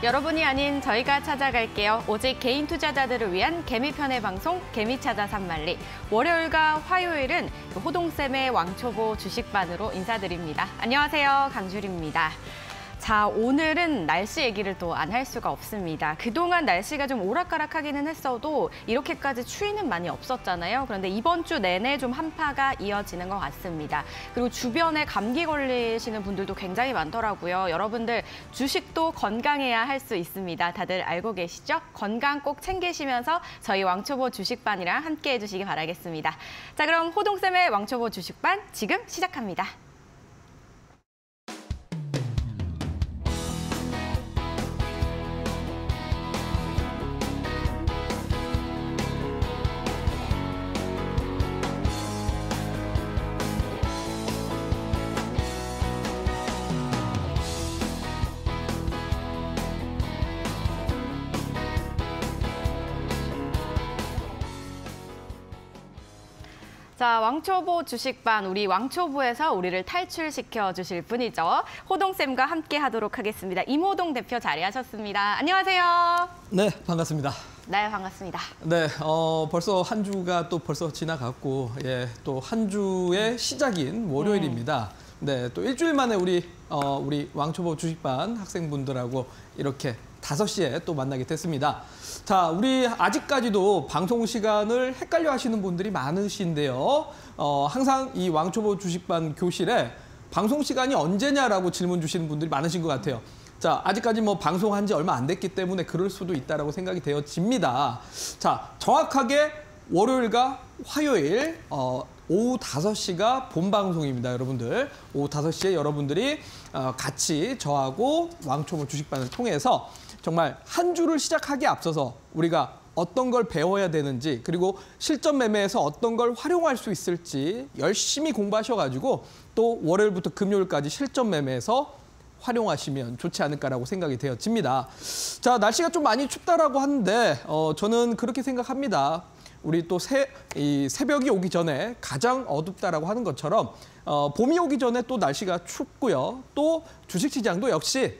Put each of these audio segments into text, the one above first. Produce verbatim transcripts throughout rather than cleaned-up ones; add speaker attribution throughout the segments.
Speaker 1: 여러분이 아닌 저희가 찾아갈게요. 오직 개인 투자자들을 위한 개미편의 방송 개미찾아 산만리. 월요일과 화요일은 호동쌤의 왕초보 주식반으로 인사드립니다. 안녕하세요. 강주리입니다. 자, 오늘은 날씨 얘기를 또 안 할 수가 없습니다. 그동안 날씨가 좀 오락가락하기는 했어도 이렇게까지 추위는 많이 없었잖아요. 그런데 이번 주 내내 좀 한파가 이어지는 것 같습니다. 그리고 주변에 감기 걸리시는 분들도 굉장히 많더라고요. 여러분들 주식도 건강해야 할 수 있습니다. 다들 알고 계시죠? 건강 꼭 챙기시면서 저희 왕초보 주식반이랑 함께 해주시기 바라겠습니다. 자, 그럼 호동쌤의 왕초보 주식반 지금 시작합니다. 자, 왕초보 주식반, 우리 왕초보에서 우리를 탈출시켜 주실 분이죠. 호동쌤과 함께 하도록 하겠습니다. 임호동 대표 자리하셨습니다. 안녕하세요.
Speaker 2: 네, 반갑습니다.
Speaker 1: 네, 반갑습니다.
Speaker 2: 네, 어, 벌써 한 주가 또 벌써 지나갔고, 예, 또 한 주의 시작인 월요일입니다. 음. 네, 또 일주일 만에 우리, 어, 우리 왕초보 주식반 학생분들하고 이렇게 다섯 시에 또 만나게 됐습니다. 자, 우리 아직까지도 방송 시간을 헷갈려 하시는 분들이 많으신데요. 어, 항상 이 왕초보 주식반 교실에 방송 시간이 언제냐라고 질문 주시는 분들이 많으신 것 같아요. 자, 아직까지 뭐 방송한 지 얼마 안 됐기 때문에 그럴 수도 있다라고 생각이 되어집니다. 자, 정확하게 월요일과 화요일 어, 오후 다섯 시가 본방송입니다, 여러분들. 오후 다섯 시에 여러분들이 어, 같이 저하고 왕초보 주식반을 통해서 정말 한 주를 시작하기에 앞서서 우리가 어떤 걸 배워야 되는지, 그리고 실전 매매에서 어떤 걸 활용할 수 있을지 열심히 공부하셔가지고 또 월요일부터 금요일까지 실전 매매에서 활용하시면 좋지 않을까라고 생각이 되어집니다. 자, 날씨가 좀 많이 춥다라고 하는데 어, 저는 그렇게 생각합니다. 우리 또 새, 이 새벽이 오기 전에 가장 어둡다라고 하는 것처럼 어, 봄이 오기 전에 또 날씨가 춥고요. 또 주식시장도 역시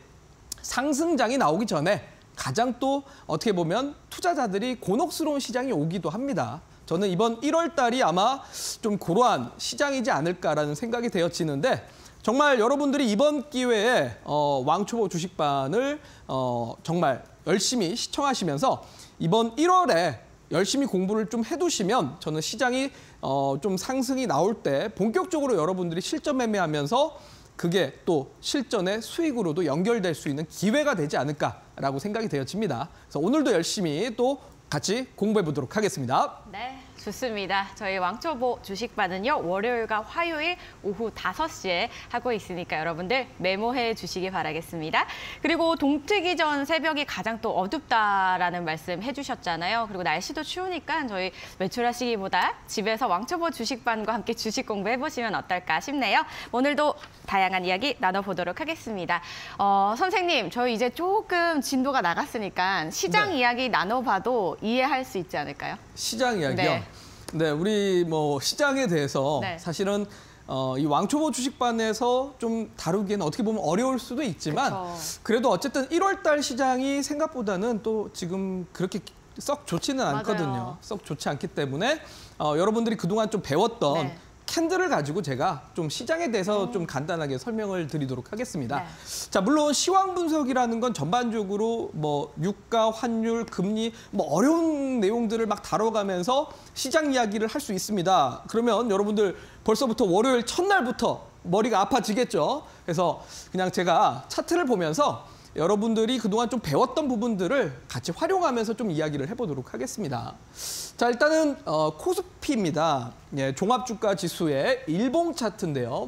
Speaker 2: 상승장이 나오기 전에 가장 또 어떻게 보면 투자자들이 곤혹스러운 시장이 오기도 합니다. 저는 이번 일월 달이 아마 좀 고러한 시장이지 않을까라는 생각이 되어지는데, 정말 여러분들이 이번 기회에 어, 왕초보 주식반을 어, 정말 열심히 시청하시면서 이번 일월에 열심히 공부를 좀 해두시면 저는 시장이 어, 좀 상승이 나올 때 본격적으로 여러분들이 실전 매매하면서 그게 또 실전의 수익으로도 연결될 수 있는 기회가 되지 않을까라고 생각이 되어집니다. 그래서 오늘도 열심히 또 같이 공부해 보도록 하겠습니다.
Speaker 1: 네, 좋습니다. 저희 왕초보 주식반은요, 월요일과 화요일 오후 다섯 시에 하고 있으니까 여러분들 메모해 주시기 바라겠습니다. 그리고 동트기 전 새벽이 가장 또 어둡다라는 말씀 해주셨잖아요. 그리고 날씨도 추우니까 저희 외출하시기보다 집에서 왕초보 주식반과 함께 주식 공부해 보시면 어떨까 싶네요. 오늘도 다양한 이야기 나눠보도록 하겠습니다. 어, 선생님, 저희 이제 조금 진도가 나갔으니까 시장 네. 이야기 나눠봐도 이해할 수 있지 않을까요?
Speaker 2: 시장 이야기요? 네, 네 우리 뭐 시장에 대해서 네. 사실은 어, 이 왕초보 주식반에서 좀 다루기에는 어떻게 보면 어려울 수도 있지만 그쵸. 그래도 어쨌든 일월 달 시장이 생각보다는 또 지금 그렇게 썩 좋지는 않거든요. 맞아요. 썩 좋지 않기 때문에 어, 여러분들이 그동안 좀 배웠던 네. 캔들을 가지고 제가 좀 시장에 대해서 음. 좀 간단하게 설명을 드리도록 하겠습니다. 네. 자, 물론 시황 분석이라는 건 전반적으로 뭐 유가, 환율, 금리 뭐 어려운 내용들을 막 다뤄가면서 시장 이야기를 할 수 있습니다. 그러면 여러분들 벌써부터 월요일 첫날부터 머리가 아파지겠죠. 그래서 그냥 제가 차트를 보면서 여러분들이 그동안 좀 배웠던 부분들을 같이 활용하면서 좀 이야기를 해보도록 하겠습니다. 자, 일단은 어, 코스피입니다. 예, 종합주가 지수의 일봉 차트인데요.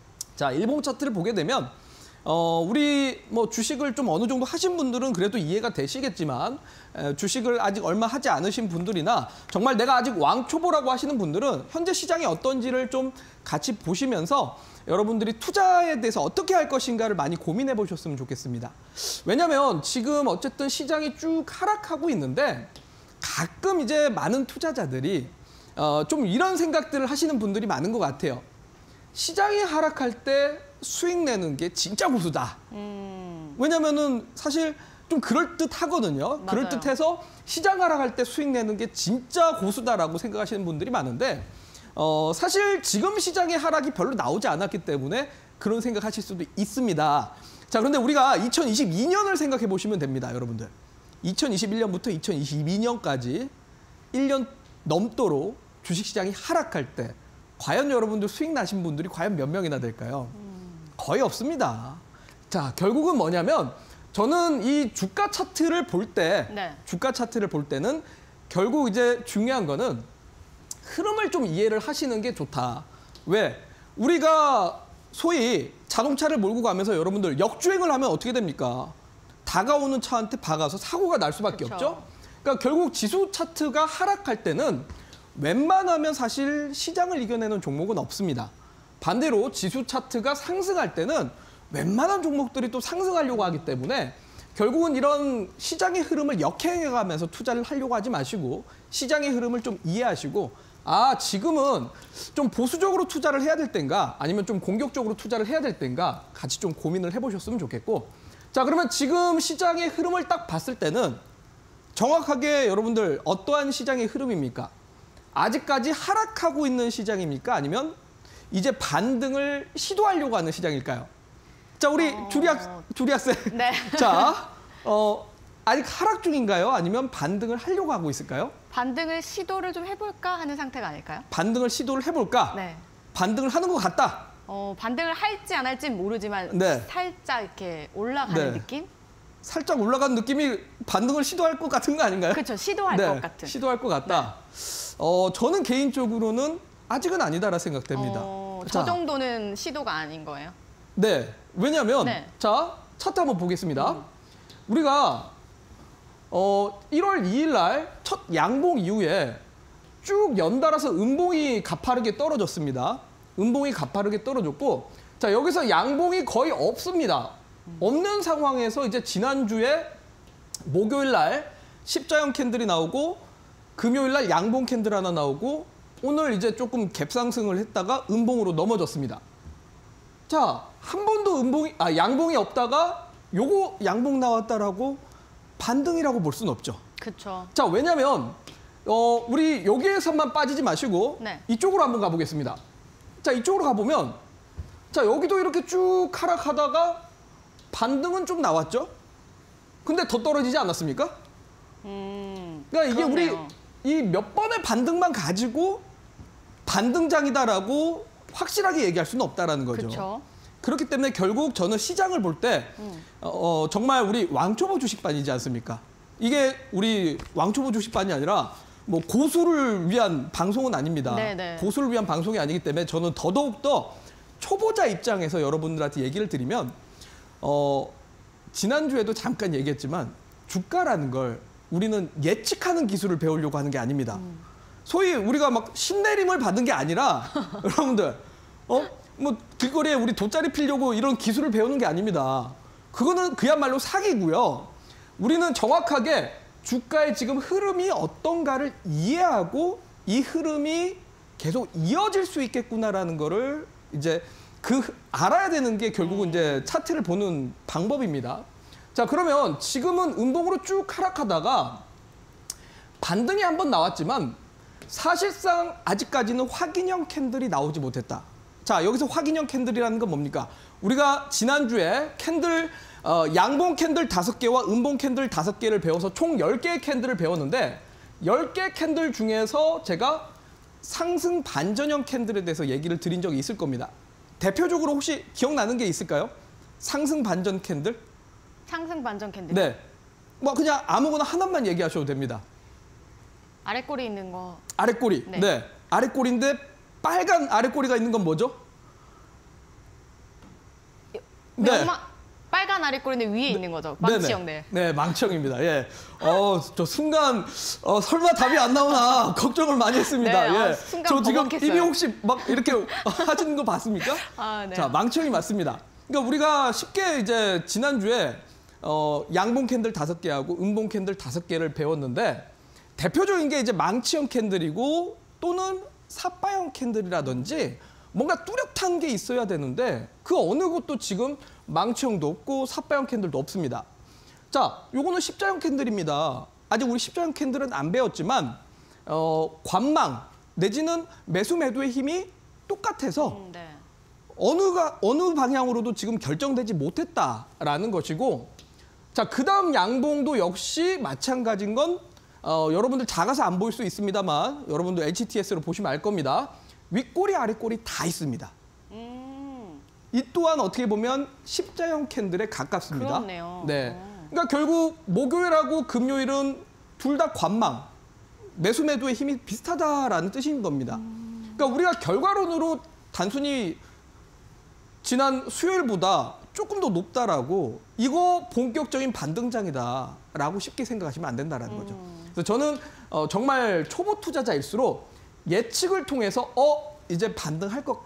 Speaker 2: 자, 일봉 차트를 보게 되면 어, 우리 뭐 주식을 좀 어느 정도 하신 분들은 그래도 이해가 되시겠지만 에, 주식을 아직 얼마 하지 않으신 분들이나 정말 내가 아직 왕초보라고 하시는 분들은 현재 시장이 어떤지를 좀 같이 보시면서 여러분들이 투자에 대해서 어떻게 할 것인가를 많이 고민해 보셨으면 좋겠습니다. 왜냐하면 지금 어쨌든 시장이 쭉 하락하고 있는데 가끔 이제 많은 투자자들이 어, 좀 이런 생각들을 하시는 분들이 많은 것 같아요. 시장이 하락할 때 수익 내는 게 진짜 고수다. 음. 왜냐면은 사실 좀 그럴듯하거든요.
Speaker 1: 맞아요.
Speaker 2: 그럴듯해서 시장 하락할 때 수익 내는 게 진짜 고수다라고 생각하시는 분들이 많은데 어, 사실 지금 시장의 하락이 별로 나오지 않았기 때문에 그런 생각하실 수도 있습니다. 자, 그런데 우리가 이천이십이 년을 생각해 보시면 됩니다, 여러분들. 이천이십일 년부터 이천이십이 년까지 일 년 넘도록 주식시장이 하락할 때 과연 여러분들 수익 나신 분들이 과연 몇 명이나 될까요? 거의 없습니다. 자, 결국은 뭐냐면 저는 이 주가 차트를 볼 때,
Speaker 1: 네.
Speaker 2: 주가 차트를 볼 때는 결국 이제 중요한 거는 흐름을 좀 이해를 하시는 게 좋다. 왜? 우리가 소위 자동차를 몰고 가면서 여러분들 역주행을 하면 어떻게 됩니까? 다가오는 차한테 박아서 사고가 날 수밖에
Speaker 1: 그쵸.
Speaker 2: 없죠. 그러니까 결국 지수 차트가 하락할 때는 웬만하면 사실 시장을 이겨내는 종목은 없습니다. 반대로 지수 차트가 상승할 때는 웬만한 종목들이 또 상승하려고 하기 때문에 결국은 이런 시장의 흐름을 역행해가면서 투자를 하려고 하지 마시고 시장의 흐름을 좀 이해하시고 아, 지금은 좀 보수적으로 투자를 해야 될 땐가 아니면 좀 공격적으로 투자를 해야 될 땐가 같이 좀 고민을 해보셨으면 좋겠고 자, 그러면 지금 시장의 흐름을 딱 봤을 때는 정확하게 여러분들 어떠한 시장의 흐름입니까? 아직까지 하락하고 있는 시장입니까? 아니면 이제 반등을 시도하려고 하는 시장일까요? 자, 우리
Speaker 1: 어...
Speaker 2: 주리학, 주리학생.
Speaker 1: 네.
Speaker 2: 자, 어, 아직 하락 중인가요? 아니면 반등을 하려고 하고 있을까요?
Speaker 1: 반등을 시도를 좀 해볼까 하는 상태가 아닐까요?
Speaker 2: 반등을 시도를 해볼까?
Speaker 1: 네.
Speaker 2: 반등을 하는 것 같다.
Speaker 1: 어, 반등을 할지 안 할지 모르지만
Speaker 2: 네.
Speaker 1: 살짝 이렇게 올라가는
Speaker 2: 네.
Speaker 1: 느낌?
Speaker 2: 살짝 올라간 느낌이 반등을 시도할 것 같은 거 아닌가요?
Speaker 1: 그렇죠. 시도할
Speaker 2: 네,
Speaker 1: 것 같은.
Speaker 2: 시도할 것 같다. 어, 저는 개인적으로는 아직은 아니다라 생각됩니다.
Speaker 1: 어, 저
Speaker 2: 자,
Speaker 1: 정도는 시도가 아닌 거예요.
Speaker 2: 네. 왜냐하면
Speaker 1: 네.
Speaker 2: 자, 차트 한번 보겠습니다.
Speaker 1: 음.
Speaker 2: 우리가 어, 일월 이일 날 첫 양봉 이후에 쭉 연달아서 음봉이 가파르게 떨어졌습니다. 음봉이 가파르게 떨어졌고 자, 여기서 양봉이 거의 없습니다. 없는 상황에서 이제 지난주에 목요일 날 십자형 캔들이 나오고 금요일 날 양봉 캔들 하나 나오고 오늘 이제 조금 갭상승을 했다가 음봉으로 넘어졌습니다. 자, 한 번도 음봉이 아 양봉이 없다가 요거 양봉 나왔다라고 반등이라고 볼 수는 없죠.
Speaker 1: 그렇죠.
Speaker 2: 자, 왜냐면 어, 우리 여기에서만 빠지지 마시고
Speaker 1: 네.
Speaker 2: 이쪽으로 한번 가보겠습니다. 자, 이쪽으로 가보면 자, 여기도 이렇게 쭉 하락하다가 반등은 좀 나왔죠. 근데 더 떨어지지 않았습니까?
Speaker 1: 음,
Speaker 2: 그러니까 이게
Speaker 1: 그렇네요.
Speaker 2: 우리 이 몇 번의 반등만 가지고 반등장이다라고 확실하게 얘기할 수는 없다라는 거죠.
Speaker 1: 그렇죠.
Speaker 2: 그렇기 때문에 결국 저는 시장을 볼 때
Speaker 1: 음.
Speaker 2: 어, 어, 정말 우리 왕초보 주식반이지 않습니까? 이게 우리 왕초보 주식반이 아니라 뭐 고수를 위한 방송은 아닙니다.
Speaker 1: 네네.
Speaker 2: 고수를 위한 방송이 아니기 때문에 저는 더더욱더 초보자 입장에서 여러분들한테 얘기를 드리면 어, 지난주에도 잠깐 얘기했지만 주가라는 걸 우리는 예측하는 기술을 배우려고 하는 게 아닙니다.
Speaker 1: 음.
Speaker 2: 소위 우리가 막 신내림을 받은 게 아니라 여러분들 어? 뭐 길거리에 우리 돗자리 피려고 이런 기술을 배우는 게 아닙니다. 그거는 그야말로 사기고요. 우리는 정확하게 주가의 지금 흐름이 어떤가를 이해하고 이 흐름이 계속 이어질 수 있겠구나라는 거를 이제 그 알아야 되는 게 결국은 이제 차트를 보는 방법입니다. 자, 그러면 지금은 음봉으로 쭉 하락하다가 반등이 한번 나왔지만 사실상 아직까지는 확인형 캔들이 나오지 못했다. 자, 여기서 확인형 캔들이라는 건 뭡니까? 우리가 지난주에 캔들 어, 양봉 캔들 다섯 개와 음봉 캔들 다섯 개를 배워서 총 열 개의 캔들을 배웠는데 열 개 캔들 중에서 제가 상승 반전형 캔들에 대해서 얘기를 드린 적이 있을 겁니다. 대표적으로 혹시 기억나는 게 있을까요? 상승 반전 캔들?
Speaker 1: 상승 반전 캔들.
Speaker 2: 네. 뭐 그냥 아무거나 하나만 얘기하셔도 됩니다.
Speaker 1: 아래 꼬리 있는 거.
Speaker 2: 아랫꼬리.
Speaker 1: 네.
Speaker 2: 네. 아랫꼬리인데 빨간 아랫꼬리가 있는 건 뭐죠?
Speaker 1: 네. 빨간 아래 꼬리인데 위에 있는 거죠. 망치형. 네.
Speaker 2: 네, 망치형입니다. 예. 어, 저 순간 어, 설마 답이 안 나오나 걱정을 많이 했습니다.
Speaker 1: 네,
Speaker 2: 예.
Speaker 1: 아, 순간
Speaker 2: 저 지금
Speaker 1: 버벅했어요.
Speaker 2: 입이 혹시 막 이렇게 하시는 거 봤습니까?
Speaker 1: 아, 네.
Speaker 2: 자, 망치형이 맞습니다. 그러니까 우리가 쉽게 이제 지난주에 어, 양봉 캔들 다섯 개하고 음봉 캔들 다섯 개를 배웠는데 대표적인 게 이제 망치형 캔들이고 또는 삿바형 캔들이라든지 뭔가 뚜렷한 게 있어야 되는데 그 어느 곳도 지금 망치형도 없고 삿바형 캔들도 없습니다. 자, 요거는 십자형 캔들입니다. 아직 우리 십자형 캔들은 안 배웠지만 어, 관망 내지는 매수 매도의 힘이 똑같아서
Speaker 1: 음, 네.
Speaker 2: 어느가 어느 방향으로도 지금 결정되지 못했다라는 것이고, 자, 그다음 양봉도 역시 마찬가지인 건 어, 여러분들 작아서 안 보일 수 있습니다만 여러분들 에이치티에스로 보시면 알 겁니다. 윗꼬리 아랫꼬리 다 있습니다.
Speaker 1: 음,
Speaker 2: 이 또한 어떻게 보면 십자형 캔들에 가깝습니다.
Speaker 1: 그렇네요.
Speaker 2: 네.
Speaker 1: 어.
Speaker 2: 그러니까 결국 목요일하고 금요일은 둘 다 관망, 매수 매도의 힘이 비슷하다라는 뜻인 겁니다.
Speaker 1: 음.
Speaker 2: 그러니까 우리가 결과론으로 단순히 지난 수요일보다 조금 더 높다라고 이거 본격적인 반등장이다라고 쉽게 생각하시면 안 된다라는 거죠.
Speaker 1: 음.
Speaker 2: 그래서 저는 어, 정말 초보 투자자일수록 예측을 통해서 어 이제 반등할 것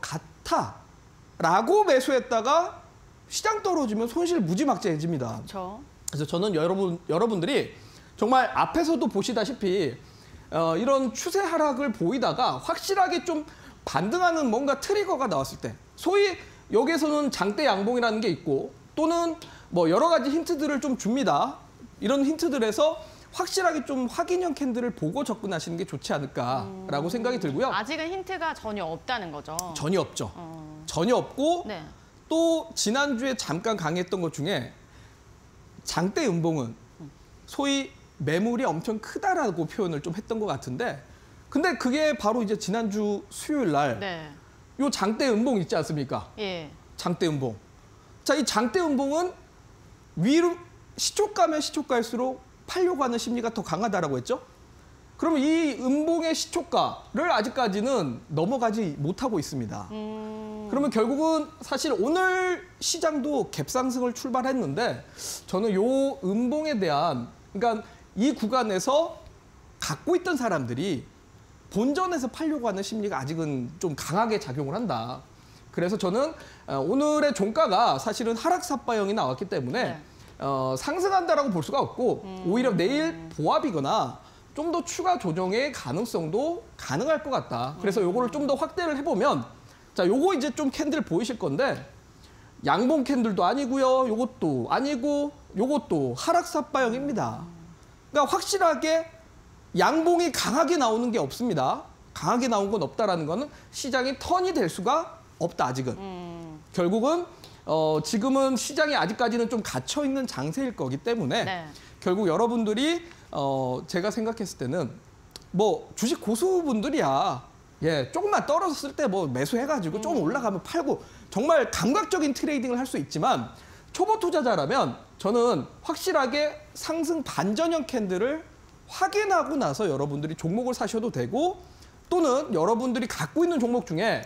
Speaker 2: 같아라고 매수했다가 시장 떨어지면 손실 무지막지해집니다.
Speaker 1: 그렇죠.
Speaker 2: 그래서 저는 여러분 여러분들이 정말 앞에서도 보시다시피 어, 이런 추세 하락을 보이다가 확실하게 좀 반등하는 뭔가 트리거가 나왔을 때, 소위 여기에서는 장대 양봉이라는 게 있고 또는 뭐 여러 가지 힌트들을 좀 줍니다. 이런 힌트들에서 확실하게 좀 확인형 캔들을 보고 접근하시는 게 좋지 않을까라고 음... 생각이 들고요.
Speaker 1: 아직은 힌트가 전혀 없다는 거죠.
Speaker 2: 전혀 없죠.
Speaker 1: 어...
Speaker 2: 전혀 없고
Speaker 1: 네.
Speaker 2: 또 지난주에 잠깐 강의했던 것 중에 장대 음봉은 소위 매물이 엄청 크다라고 표현을 좀 했던 것 같은데, 근데 그게 바로 이제 지난주 수요일 날
Speaker 1: 네.
Speaker 2: 요 장대 음봉 있지 않습니까?
Speaker 1: 예.
Speaker 2: 장대 음봉. 자, 이 장대 음봉은 위로 시초가면 시초가일수록 팔려고 하는 심리가 더 강하다라고 했죠? 그러면 이 음봉의 시초가를 아직까지는 넘어가지 못하고 있습니다.
Speaker 1: 음...
Speaker 2: 그러면 결국은 사실 오늘 시장도 갭상승을 출발했는데 저는 요 음봉에 대한, 그러니까 이 구간에서 갖고 있던 사람들이 본전에서 팔려고 하는 심리가 아직은 좀 강하게 작용을 한다. 그래서 저는 오늘의 종가가 사실은 하락 삿바형이 나왔기 때문에
Speaker 1: 네.
Speaker 2: 어, 상승한다라고 볼 수가 없고
Speaker 1: 음...
Speaker 2: 오히려 내일 보합이거나 좀 더 추가 조정의 가능성도 가능할 것 같다. 그래서 요거를 좀 더 확대를 해보면, 자, 요거 이제 좀 캔들 보이실 건데 양봉 캔들도 아니고요, 요것도 아니고 요것도 하락 삿바형입니다. 그러니까 확실하게 양봉이 강하게 나오는 게 없습니다. 강하게 나온 건 없다라는 거는 시장이 턴이 될 수가 없다, 아직은.
Speaker 1: 음...
Speaker 2: 결국은 어, 지금은 시장이 아직까지는 좀 갇혀 있는 장세일 거기 때문에
Speaker 1: 네.
Speaker 2: 결국 여러분들이 어, 제가 생각했을 때는 뭐 주식 고수분들이야, 예, 조금만 떨어졌을 때 뭐 매수해가지고 좀 올라가면 팔고 정말 감각적인 트레이딩을 할 수 있지만, 초보 투자자라면 저는 확실하게 상승 반전형 캔들을 확인하고 나서 여러분들이 종목을 사셔도 되고, 또는 여러분들이 갖고 있는 종목 중에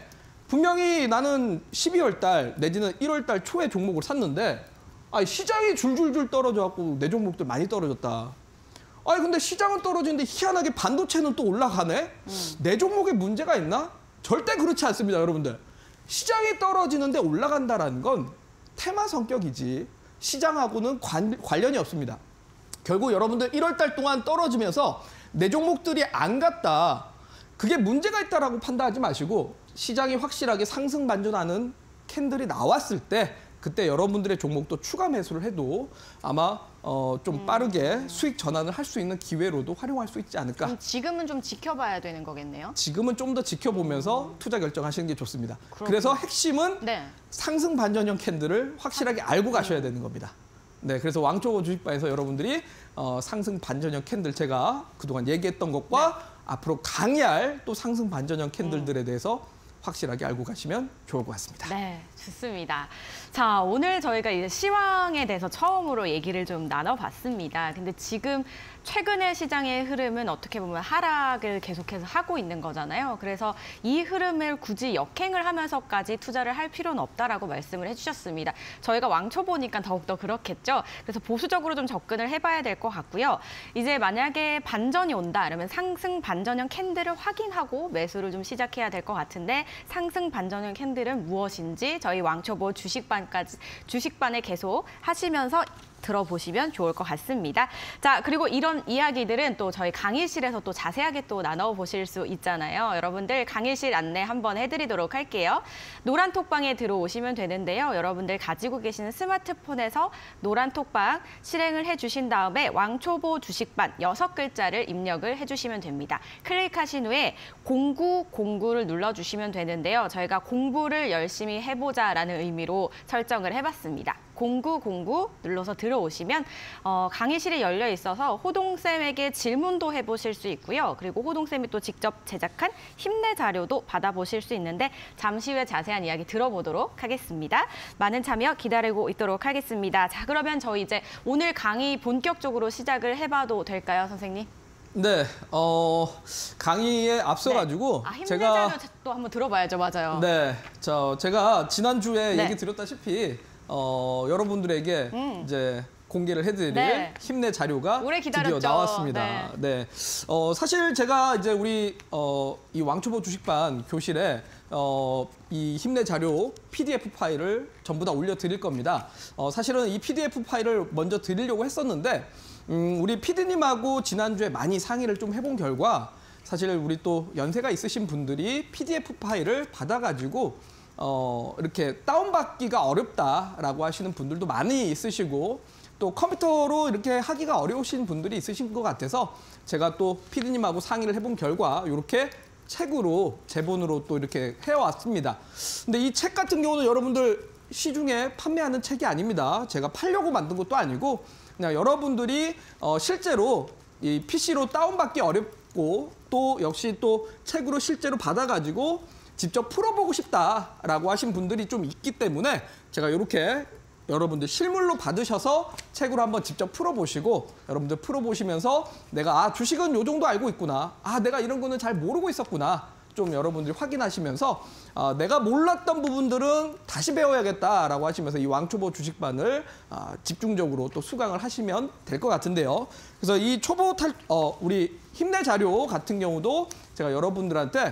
Speaker 2: 분명히 나는 십이월 달 내지는 일월 달 초에 종목을 샀는데 아니, 시장이 줄줄줄 떨어져갖고 내 종목들 많이 떨어졌다. 아니 근데 시장은 떨어지는데 희한하게 반도체는 또 올라가네? 음. 내 종목에 문제가 있나? 절대 그렇지 않습니다, 여러분들. 시장이 떨어지는데 올라간다라는 건 테마 성격이지 시장하고는 관, 관련이 없습니다. 결국 여러분들 일월 달 동안 떨어지면서 내 종목들이 안 갔다, 그게 문제가 있다라고 판단하지 마시고 시장이 확실하게 상승 반전하는 캔들이 나왔을 때 그때 여러분들의 종목도 추가 매수를 해도 아마 어, 좀 빠르게 음. 수익 전환을 할 수 있는 기회로도 활용할 수 있지 않을까.
Speaker 1: 그럼 지금은 좀 지켜봐야 되는 거겠네요.
Speaker 2: 지금은 좀 더 지켜보면서 음. 투자 결정하시는 게 좋습니다.
Speaker 1: 그렇구나.
Speaker 2: 그래서 핵심은
Speaker 1: 네.
Speaker 2: 상승 반전형 캔들을 확실하게 알고 가셔야 되는 겁니다. 네, 그래서 왕초보 주식방에서 여러분들이 어, 상승 반전형 캔들 제가 그동안 얘기했던 것과 네. 앞으로 강의할 또 상승 반전형 캔들들에 대해서 확실하게 알고 가시면 좋을 것 같습니다.
Speaker 1: 네, 좋습니다. 자, 오늘 저희가 이제 시황에 대해서 처음으로 얘기를 좀 나눠봤습니다. 근데 지금 최근의 시장의 흐름은 어떻게 보면 하락을 계속해서 하고 있는 거잖아요. 그래서 이 흐름을 굳이 역행을 하면서까지 투자를 할 필요는 없다라고 말씀을 해주셨습니다. 저희가 왕초보니까 더욱더 그렇겠죠. 그래서 보수적으로 좀 접근을 해봐야 될 것 같고요. 이제 만약에 반전이 온다, 그러면 상승 반전형 캔들을 확인하고 매수를 좀 시작해야 될 것 같은데, 상승 반전형 캔들은 무엇인지 저희 왕초보 주식반까지 주식반에 계속 하시면서 들어보시면 좋을 것 같습니다. 자, 그리고 이런 이야기들은 또 저희 강의실에서 또 자세하게 또 나눠보실 수 있잖아요. 여러분들 강의실 안내 한번 해드리도록 할게요. 노란 톡방에 들어오시면 되는데요. 여러분들 가지고 계시는 스마트폰에서 노란 톡방 실행을 해주신 다음에 왕초보 주식반 여섯 글자를 입력을 해주시면 됩니다. 클릭하신 후에 공구공구를 눌러주시면 되는데요. 저희가 공부를 열심히 해보자라는 의미로 설정을 해봤습니다. 공구공구 눌러서 들어오시면 어, 강의실이 열려 있어서 호동쌤에게 질문도 해보실 수 있고요. 그리고 호동쌤이 또 직접 제작한 힘내 자료도 받아보실 수 있는데 잠시 후에 자세한 이야기 들어보도록 하겠습니다. 많은 참여 기다리고 있도록 하겠습니다. 자, 그러면 저희 이제 오늘 강의 본격적으로 시작을 해봐도 될까요, 선생님?
Speaker 2: 네, 어, 강의에 앞서가지고
Speaker 1: 네. 아, 힘내
Speaker 2: 제가
Speaker 1: 자료 또 한번 들어봐야죠, 맞아요.
Speaker 2: 네, 저 제가 지난주에
Speaker 1: 네.
Speaker 2: 얘기 드렸다시피 어, 여러분들에게
Speaker 1: 음.
Speaker 2: 이제 공개를 해드릴
Speaker 1: 네.
Speaker 2: 힘내 자료가
Speaker 1: 오래
Speaker 2: 드디어
Speaker 1: 기다렸죠.
Speaker 2: 나왔습니다.
Speaker 1: 네.
Speaker 2: 네, 어, 사실 제가 이제 우리 어, 이 왕초보 주식반 교실에 어, 이 힘내 자료 피디에프 파일을 전부 다 올려드릴 겁니다. 어, 사실은 이 피디에프 파일을 먼저 드리려고 했었는데 음, 우리 피디님하고 지난주에 많이 상의를 좀 해본 결과 사실 우리 또 연세가 있으신 분들이 피디에프 파일을 받아가지고 어, 이렇게 다운받기가 어렵다라고 하시는 분들도 많이 있으시고 또 컴퓨터로 이렇게 하기가 어려우신 분들이 있으신 것 같아서 제가 또 피디님하고 상의를 해본 결과 이렇게 책으로 제본으로 또 이렇게 해왔습니다. 근데 이 책 같은 경우는 여러분들 시중에 판매하는 책이 아닙니다. 제가 팔려고 만든 것도 아니고 그냥 여러분들이 어, 실제로 이 피시로 다운받기 어렵고 또 역시 또 책으로 실제로 받아가지고 직접 풀어보고 싶다라고 하신 분들이 좀 있기 때문에 제가 이렇게 여러분들 실물로 받으셔서 책으로 한번 직접 풀어보시고 여러분들 풀어보시면서 내가 아 주식은 요 정도 알고 있구나. 아 내가 이런 거는 잘 모르고 있었구나. 좀 여러분들이 확인하시면서 아, 내가 몰랐던 부분들은 다시 배워야겠다라고 하시면서 이 왕초보 주식반을 아, 집중적으로 또 수강을 하시면 될 것 같은데요. 그래서 이 초보 탈, 어, 우리 힘내 자료 같은 경우도 제가 여러분들한테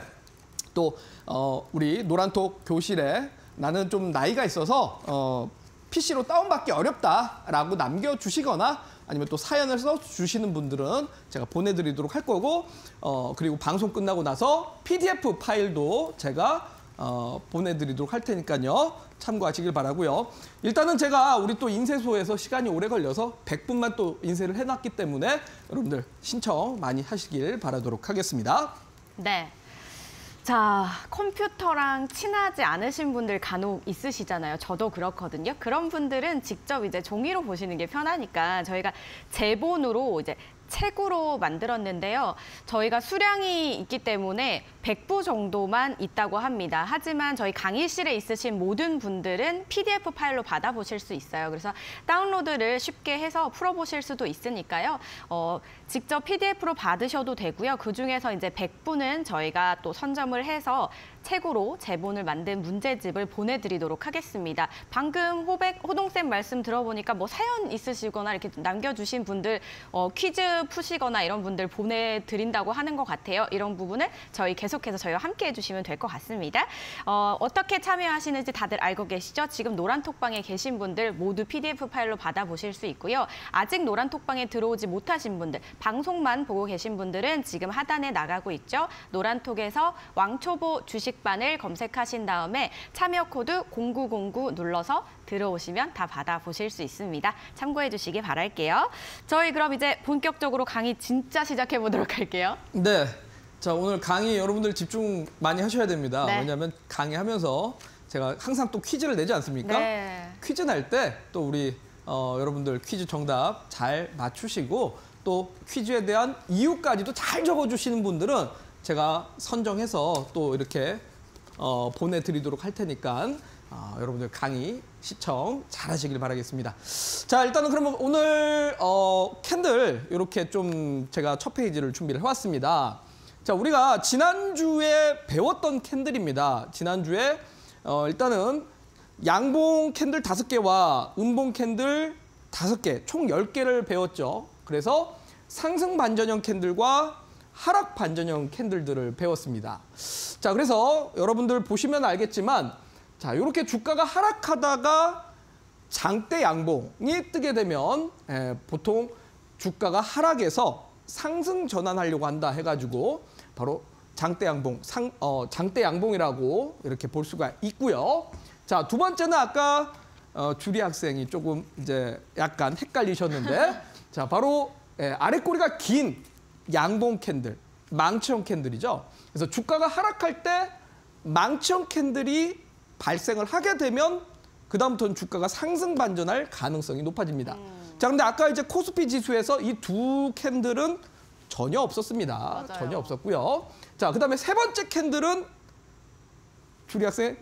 Speaker 2: 또 어, 우리 노란톡 교실에 나는 좀 나이가 있어서 어, 피시로 다운받기 어렵다라고 남겨주시거나 아니면 또 사연을 써주시는 분들은 제가 보내드리도록 할 거고 어, 그리고 방송 끝나고 나서 피디에프 파일도 제가 어, 보내드리도록 할 테니까요. 참고하시길 바라고요. 일단은 제가 우리 또 인쇄소에서 시간이 오래 걸려서 백 분만 또 인쇄를 해놨기 때문에 여러분들 신청 많이 하시길 바라도록 하겠습니다.
Speaker 1: 네. 자, 컴퓨터랑 친하지 않으신 분들 간혹 있으시잖아요. 저도 그렇거든요. 그런 분들은 직접 이제 종이로 보시는 게 편하니까 저희가 제본으로 이제 책으로 만들었는데요. 저희가 수량이 있기 때문에 백 부 정도만 있다고 합니다. 하지만 저희 강의실에 있으신 모든 분들은 피디에프 파일로 받아보실 수 있어요. 그래서 다운로드를 쉽게 해서 풀어보실 수도 있으니까요. 어, 직접 피디에프로 받으셔도 되고요. 그중에서 이제 백 부는 저희가 또 선점을 해서 책으로 제본을 만든 문제집을 보내드리도록 하겠습니다. 방금 호백, 호동쌤 말씀 들어보니까 뭐 사연 있으시거나 이렇게 남겨주신 분들 어, 퀴즈 푸시거나 이런 분들 보내드린다고 하는 것 같아요. 이런 부분을 저희 계속해서 저희와 함께 해주시면 될 것 같습니다. 어, 어떻게 참여하시는지 다들 알고 계시죠? 지금 노란톡방에 계신 분들 모두 피디에프 파일로 받아보실 수 있고요. 아직 노란톡방에 들어오지 못하신 분들, 방송만 보고 계신 분들은 지금 하단에 나가고 있죠. 노란톡에서 왕초보 주식반을 검색하신 다음에 참여 코드 공구공구 눌러서 들어오시면 다 받아보실 수 있습니다. 참고해 주시기 바랄게요. 저희 그럼 이제 본격적으로 강의 진짜 시작해 보도록 할게요.
Speaker 2: 네. 자, 오늘 강의 여러분들 집중 많이 하셔야 됩니다.
Speaker 1: 네.
Speaker 2: 왜냐하면 강의하면서 제가 항상 또 퀴즈를 내지 않습니까?
Speaker 1: 네.
Speaker 2: 퀴즈 낼 때 또 우리 어, 여러분들 퀴즈 정답 잘 맞추시고 또 퀴즈에 대한 이유까지도 잘 적어주시는 분들은 제가 선정해서 또 이렇게 어, 보내드리도록 할 테니까 어, 여러분들 강의 시청 잘 하시길 바라겠습니다. 자, 일단은 그러면 오늘 어, 캔들 이렇게 좀 제가 첫 페이지를 준비를 해왔습니다. 자, 우리가 지난주에 배웠던 캔들입니다. 지난주에 어, 일단은 양봉 캔들 다섯 개와 음봉 캔들 다섯 개, 총 열 개를 배웠죠. 그래서 상승 반전형 캔들과 하락 반전형 캔들들을 배웠습니다. 자, 그래서 여러분들 보시면 알겠지만 자, 이렇게 주가가 하락하다가 장대 양봉이 뜨게 되면 에, 보통 주가가 하락해서 상승 전환하려고 한다 해가지고 바로 장대 양봉, 상, 어, 장대 양봉이라고 이렇게 볼 수가 있고요. 자, 두 번째는 아까 어, 주리 학생이 조금 이제 약간 헷갈리셨는데 자, 바로 예, 아래 꼬리가 긴 양봉 캔들, 망치형 캔들이죠. 그래서 주가가 하락할 때 망치형 캔들이 발생을 하게 되면 그다음부터는 주가가 상승 반전할 가능성이 높아집니다. 음. 자, 근데 아까 이제 코스피 지수에서 이 두 캔들은 전혀 없었습니다.
Speaker 1: 맞아요.
Speaker 2: 전혀 없었고요. 자, 그다음에 세 번째 캔들은 주리 학생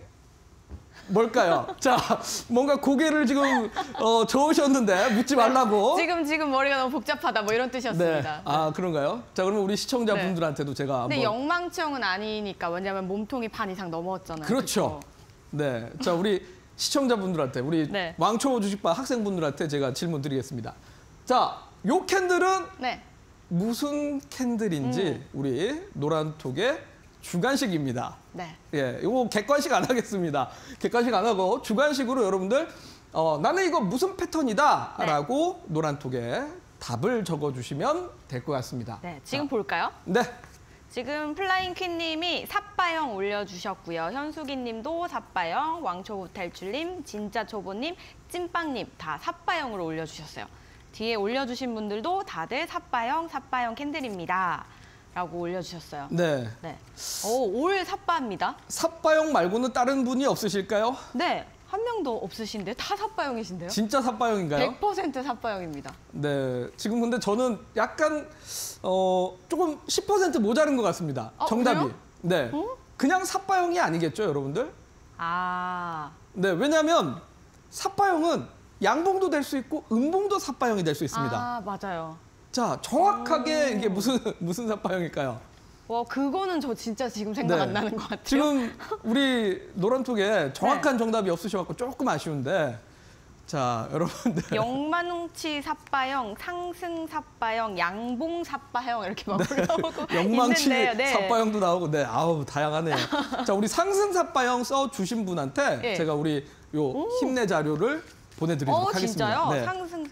Speaker 2: 뭘까요? 자, 뭔가 고개를 지금 어, 저으셨는데 묻지 말라고.
Speaker 1: 지금 지금 머리가 너무 복잡하다 뭐 이런 뜻이었습니다.
Speaker 2: 네. 아, 그런가요? 자, 그러면 우리 시청자분들한테도 제가 한번.
Speaker 1: 근데 영망청은 아니니까 왜냐하면 몸통이 반 이상 넘었잖아요.
Speaker 2: 그렇죠.
Speaker 1: 그쵸?
Speaker 2: 네. 자, 우리 시청자분들한테, 우리
Speaker 1: 네.
Speaker 2: 왕초보 주식반 학생분들한테 제가 질문 드리겠습니다. 자, 요 캔들은
Speaker 1: 네.
Speaker 2: 무슨 캔들인지
Speaker 1: 음.
Speaker 2: 우리 노란톡의 주관식입니다.
Speaker 1: 네.
Speaker 2: 예, 이거 객관식 안 하겠습니다. 객관식 안 하고 주관식으로 여러분들 어, 나는 이거 무슨 패턴이다라고 네. 노란톡에 답을 적어주시면 될 것 같습니다.
Speaker 1: 네, 지금
Speaker 2: 자.
Speaker 1: 볼까요?
Speaker 2: 네.
Speaker 1: 지금 플라잉 퀸님이 삿바형 올려주셨고요. 현숙이님도 삿바형, 왕초보탈출님, 진짜초보님, 찐빵님 다 삿바형으로 올려주셨어요. 뒤에 올려주신 분들도 다들 삿바형, 삿바형 캔들입니다. 라고 올려주셨어요.
Speaker 2: 네.
Speaker 1: 네. 오, 올 삿바입니다.
Speaker 2: 삿바형 말고는 다른 분이 없으실까요?
Speaker 1: 네. 한 명도 없으신데 다 삿바형이신데요?
Speaker 2: 진짜 삿바형인가요?
Speaker 1: 백 퍼센트 삿바형입니다.
Speaker 2: 네. 지금 근데 저는 약간 어, 조금 십 퍼센트 모자른 것 같습니다.
Speaker 1: 어,
Speaker 2: 정답이.
Speaker 1: 그래요?
Speaker 2: 네.
Speaker 1: 응?
Speaker 2: 그냥 삿바형이 아니겠죠, 여러분들?
Speaker 1: 아.
Speaker 2: 네. 왜냐하면 삿바형은 양봉도 될 수 있고 음봉도 삿바형이 될 수 있습니다.
Speaker 1: 아, 맞아요.
Speaker 2: 자, 정확하게
Speaker 1: 오.
Speaker 2: 이게 무슨 무슨 삿바형일까요?
Speaker 1: 와, 그거는 저 진짜 지금 생각
Speaker 2: 네.
Speaker 1: 안 나는 것 같아요.
Speaker 2: 지금 우리 노란톡에 정확한 정답이 없으셔갖고 조금 아쉬운데 자, 여러분들
Speaker 1: 영만치 삿바형, 상승 삿바형, 양봉 삿바형 이렇게 막 올라오고
Speaker 2: 영망치
Speaker 1: 있는데요. 네.
Speaker 2: 삿바형도 나오고 네, 아우 다양하네요. 자, 우리 상승 삿바형 써 주신 분한테
Speaker 1: 네.
Speaker 2: 제가 우리 요
Speaker 1: 오.
Speaker 2: 힘내 자료를 보내드리도록
Speaker 1: 어,
Speaker 2: 하겠습니다.
Speaker 1: 진짜요?
Speaker 2: 네.
Speaker 1: 상승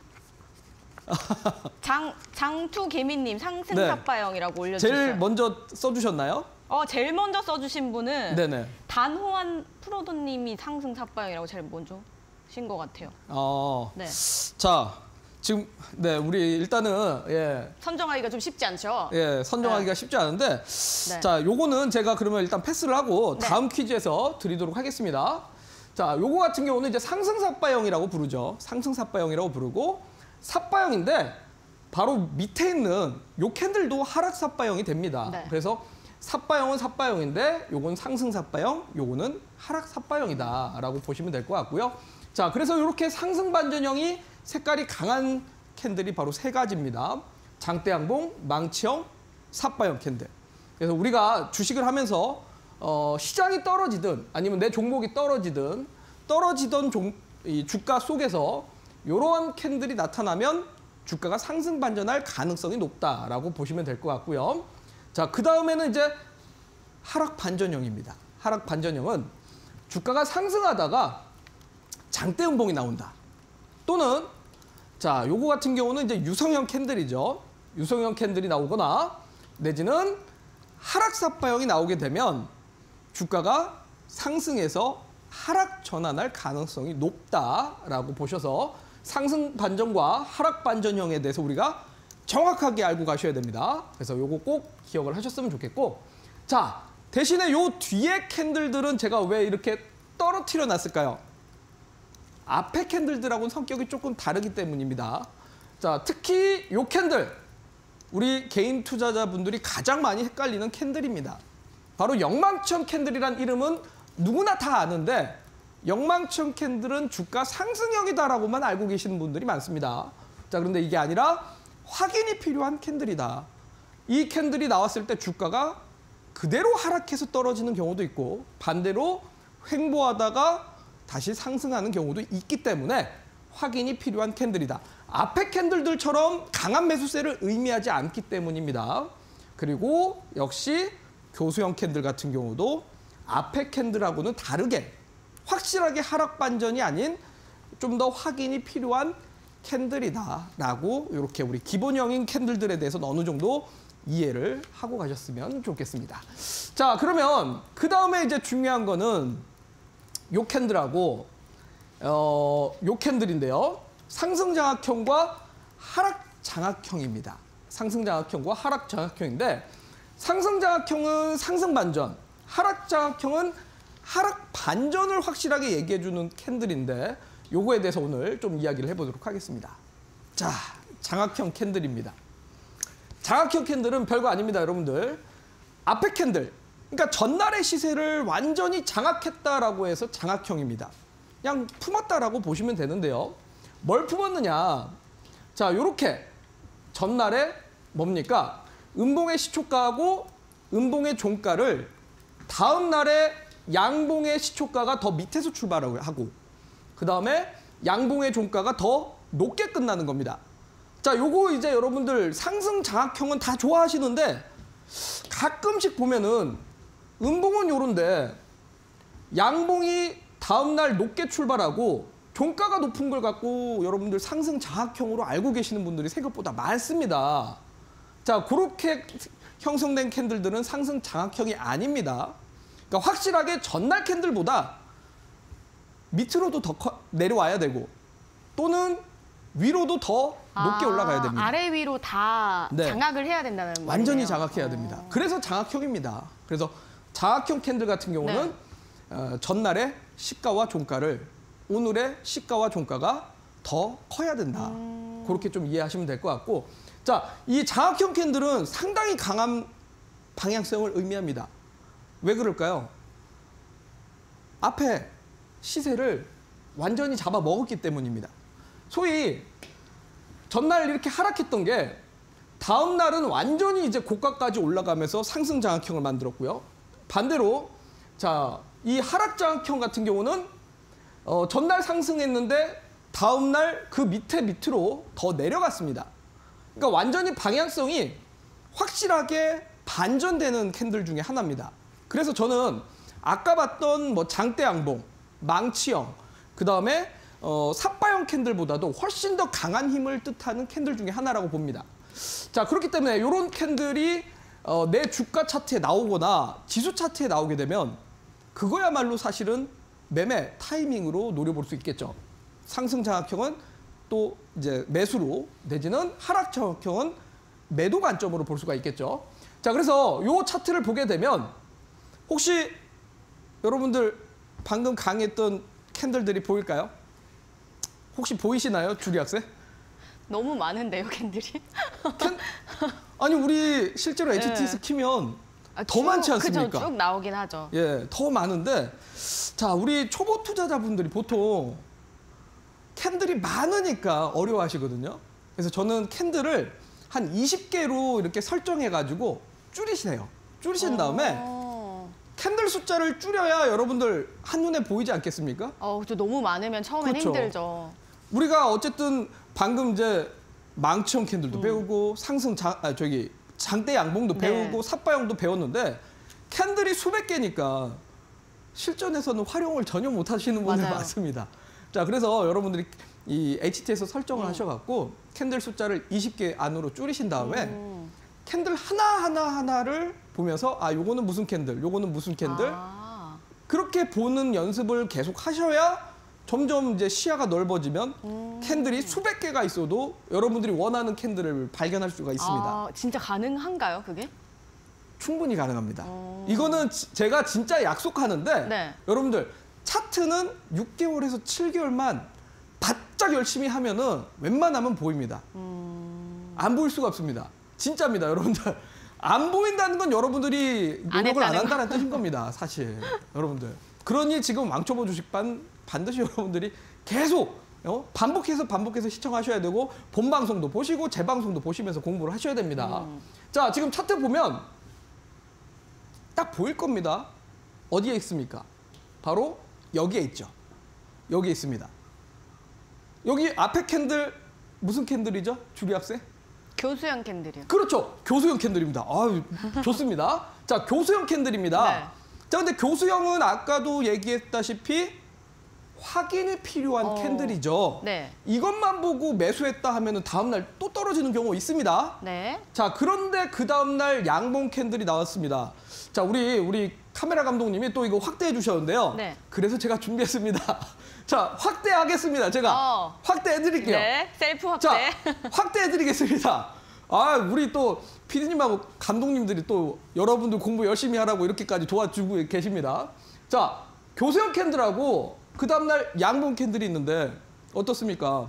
Speaker 1: 장 장투 개미님 상승
Speaker 2: 네.
Speaker 1: 삿바형이라고 올려주셨어요.
Speaker 2: 제일 먼저 써주셨나요?
Speaker 1: 어, 제일 먼저 써주신 분은
Speaker 2: 네네.
Speaker 1: 단호한 프로도님이 상승 삿바형이라고 제일 먼저 신 것 같아요.
Speaker 2: 어,
Speaker 1: 네.
Speaker 2: 자, 지금 네 우리 일단은 예.
Speaker 1: 선정하기가 좀 쉽지 않죠?
Speaker 2: 예, 선정하기가
Speaker 1: 네.
Speaker 2: 쉽지 않은데
Speaker 1: 네.
Speaker 2: 자, 요거는 제가 그러면 일단 패스를 하고
Speaker 1: 네.
Speaker 2: 다음 퀴즈에서 드리도록 하겠습니다. 자, 요거 같은 경우는 이제 상승 삿바형이라고 부르죠. 상승 삿바형이라고 부르고 삿바형인데 바로 밑에 있는 요 캔들도 하락 삿바형이 됩니다.
Speaker 1: 네.
Speaker 2: 그래서 삿바형은 삿바형인데 요건 상승 삿바형, 요거는 하락 삿바형이다라고 보시면 될 것 같고요. 자, 그래서 이렇게 상승 반전형이 색깔이 강한 캔들이 바로 세 가지입니다. 장대양봉, 망치형, 삿바형 캔들. 그래서 우리가 주식을 하면서 어, 시장이 떨어지든 아니면 내 종목이 떨어지든 떨어지던 종, 이 주가 속에서 이러한 캔들이 나타나면 주가가 상승 반전할 가능성이 높다라고 보시면 될 것 같고요. 자, 그 다음에는 이제 하락 반전형입니다. 하락 반전형은 주가가 상승하다가 장대 음봉이 나온다. 또는 자, 요거 같은 경우는 이제 유성형 캔들이죠. 유성형 캔들이 나오거나 내지는 하락 삿바형이 나오게 되면 주가가 상승해서 하락 전환할 가능성이 높다라고 보셔서 상승 반전과 하락 반전형에 대해서 우리가 정확하게 알고 가셔야 됩니다. 그래서 요거 꼭 기억을 하셨으면 좋겠고, 자, 대신에 요 뒤에 캔들들은 제가 왜 이렇게 떨어뜨려 놨을까요? 앞에 캔들들하고는 성격이 조금 다르기 때문입니다. 자, 특히 요 캔들, 우리 개인 투자자분들이 가장 많이 헷갈리는 캔들입니다. 바로 영망청 캔들이란 이름은 누구나 다 아는데 영망청 캔들은 주가 상승형이다라고만 알고 계시는 분들이 많습니다. 자, 그런데 이게 아니라 확인이 필요한 캔들이다. 이 캔들이 나왔을 때 주가가 그대로 하락해서 떨어지는 경우도 있고 반대로 횡보하다가 다시 상승하는 경우도 있기 때문에 확인이 필요한 캔들이다. 앞에 캔들들처럼 강한 매수세를 의미하지 않기 때문입니다. 그리고 역시 교수형 캔들 같은 경우도 앞에 캔들하고는 다르게 확실하게 하락 반전이 아닌 좀 더 확인이 필요한 캔들이다라고 이렇게 우리 기본형인 캔들들에 대해서는 어느 정도 이해를 하고 가셨으면 좋겠습니다. 자, 그러면 그 다음에 이제 중요한 거는 요 캔들하고 어, 요 캔들인데요. 상승장악형과 하락장악형입니다. 상승장악형과 하락장악형인데 상승장악형은 상승반전, 하락장악형은 하락반전을 확실하게 얘기해주는 캔들인데 요거에 대해서 오늘 좀 이야기를 해보도록 하겠습니다. 자, 장악형 캔들입니다. 장악형 캔들은 별거 아닙니다, 여러분들. 앞에 캔들, 그러니까 전날의 시세를 완전히 장악했다라고 해서 장악형입니다. 그냥 품었다라고 보시면 되는데요. 뭘 품었느냐? 자, 요렇게 전날에 뭡니까? 음봉의 시초가하고 음봉의 종가를 다음 날에 양봉의 시초가가 더 밑에서 출발하고 그 다음에 양봉의 종가가 더 높게 끝나는 겁니다. 자, 요거 이제 여러분들 상승 장악형은 다 좋아하시는데 가끔씩 보면은 음봉은 요런데 양봉이 다음 날 높게 출발하고 종가가 높은 걸 갖고 여러분들 상승 장악형으로 알고 계시는 분들이 생각보다 많습니다. 자, 그렇게 형성된 캔들들은 상승 장악형이 아닙니다. 그러니까 확실하게 전날 캔들보다 밑으로도 더 커, 내려와야 되고 또는 위로도 더 높게
Speaker 1: 아,
Speaker 2: 올라가야 됩니다.
Speaker 1: 아래 위로 다
Speaker 2: 네.
Speaker 1: 장악을 해야 된다는 말이에요.
Speaker 2: 완전히 장악해야
Speaker 1: 어.
Speaker 2: 됩니다. 그래서 장악형입니다. 그래서 장악형 캔들 같은 경우는
Speaker 1: 네.
Speaker 2: 어, 전날의 시가와 종가를 오늘의 시가와 종가가 더 커야 된다.
Speaker 1: 음.
Speaker 2: 그렇게 좀 이해하시면 될 것 같고, 자, 이 장악형 캔들은 상당히 강한 방향성을 의미합니다. 왜 그럴까요? 앞에 시세를 완전히 잡아 먹었기 때문입니다. 소위 전날 이렇게 하락했던 게 다음 날은 완전히 이제 고가까지 올라가면서 상승 장악형을 만들었고요. 반대로 자, 이 하락 장악형 같은 경우는 어, 전날 상승했는데 다음 날 그 밑에 밑으로 더 내려갔습니다. 그러니까 완전히 방향성이 확실하게 반전되는 캔들 중에 하나입니다. 그래서 저는 아까 봤던 뭐 장대 양봉, 망치형, 그 다음에 어, 삿바형 캔들보다도 훨씬 더 강한 힘을 뜻하는 캔들 중에 하나라고 봅니다. 자, 그렇기 때문에 이런 캔들이 어, 내 주가 차트에 나오거나 지수 차트에 나오게 되면 그거야말로 사실은 매매 타이밍으로 노려볼 수 있겠죠. 상승 장악형은 또 이제 매수로 내지는 하락 장악형은 매도 관점으로 볼 수가 있겠죠. 자, 그래서 이 차트를 보게 되면 혹시 여러분들 방금 강의했던 캔들들이 보일까요? 혹시 보이시나요, 주리 학생?
Speaker 1: 너무 많은데요, 캔들이?
Speaker 2: 캔? 아니, 우리 실제로 에이치티에스
Speaker 1: 네.
Speaker 2: 키면
Speaker 1: 아,
Speaker 2: 더
Speaker 1: 쭉,
Speaker 2: 많지 않습니까?
Speaker 1: 그죠, 쭉 나오긴 하죠.
Speaker 2: 예, 더 많은데, 자, 우리 초보 투자자분들이 보통 캔들이 많으니까 어려워하시거든요. 그래서 저는 캔들을 한 이십 개로 이렇게 설정해가지고 줄이시네요. 줄이신 다음에
Speaker 1: 어,
Speaker 2: 캔들 숫자를 줄여야 여러분들 한눈에 보이지 않겠습니까?
Speaker 1: 어, 또 너무 많으면 처음엔
Speaker 2: 그렇죠.
Speaker 1: 힘들죠.
Speaker 2: 우리가 어쨌든 방금 이제 망치형 캔들도
Speaker 1: 음.
Speaker 2: 배우고 상승 장, 아, 저기 장대 양봉도
Speaker 1: 네.
Speaker 2: 배우고 삿바형도 배웠는데 캔들이 수백 개니까 실전에서는 활용을 전혀 못 하시는 분들
Speaker 1: 맞아요.
Speaker 2: 많습니다. 자, 그래서 여러분들이 이 에이치티에서 설정을
Speaker 1: 음.
Speaker 2: 하셔갖고 캔들 숫자를 이십 개 안으로 줄이신 다음에
Speaker 1: 음.
Speaker 2: 캔들 하나하나 하나를 보면서 아, 요거는 무슨 캔들, 요거는 무슨 캔들
Speaker 1: 아.
Speaker 2: 그렇게 보는 연습을 계속 하셔야 점점 이제 시야가 넓어지면
Speaker 1: 음.
Speaker 2: 캔들이 수백 개가 있어도 여러분들이 원하는 캔들을 발견할 수가 있습니다.
Speaker 1: 아, 진짜 가능한가요, 그게?
Speaker 2: 충분히 가능합니다.
Speaker 1: 오.
Speaker 2: 이거는 지- 제가 진짜 약속하는데
Speaker 1: 네.
Speaker 2: 여러분들 차트는 육 개월에서 칠 개월만 바짝 열심히 하면은 웬만하면 보입니다.
Speaker 1: 음.
Speaker 2: 안 보일 수가 없습니다. 진짜입니다, 여러분들. 안 보인다는 건 여러분들이
Speaker 1: 안
Speaker 2: 노력을 안
Speaker 1: 했다는
Speaker 2: 한다는 뜻인 겁니다, 사실. 여러분들. 그러니 지금 왕초보 주식반 반드시 여러분들이 계속 어? 반복해서 반복해서 시청하셔야 되고 본방송도 보시고 재방송도 보시면서 공부를 하셔야 됩니다.
Speaker 1: 음.
Speaker 2: 자, 지금 차트 보면 딱 보일 겁니다. 어디에 있습니까? 바로 여기에 있죠. 여기에 있습니다. 여기 앞에 캔들 무슨 캔들이죠? 주리 학생?
Speaker 1: 교수형 캔들이요.
Speaker 2: 그렇죠. 교수형 캔들입니다. 아유, 좋습니다. 자, 교수형 캔들입니다.
Speaker 1: 네.
Speaker 2: 자, 근데 교수형은 아까도 얘기했다시피 확인이 필요한
Speaker 1: 어.
Speaker 2: 캔들이죠.
Speaker 1: 네.
Speaker 2: 이것만 보고 매수했다 하면 다음날 또 떨어지는 경우가 있습니다.
Speaker 1: 네.
Speaker 2: 자, 그런데 그 다음날 양봉 캔들이 나왔습니다. 자, 우리 우리 카메라 감독님이 또 이거 확대해 주셨는데요.
Speaker 1: 네.
Speaker 2: 그래서 제가 준비했습니다. 자, 확대하겠습니다. 제가
Speaker 1: 어.
Speaker 2: 확대해 드릴게요.
Speaker 1: 네. 셀프 확대.
Speaker 2: 자, 확대해 드리겠습니다. 아, 우리 또 피디님하고 감독님들이 또 여러분들 공부 열심히 하라고 이렇게까지 도와주고 계십니다. 자, 교세형 캔들하고 그 다음날 양봉 캔들이 있는데 어떻습니까?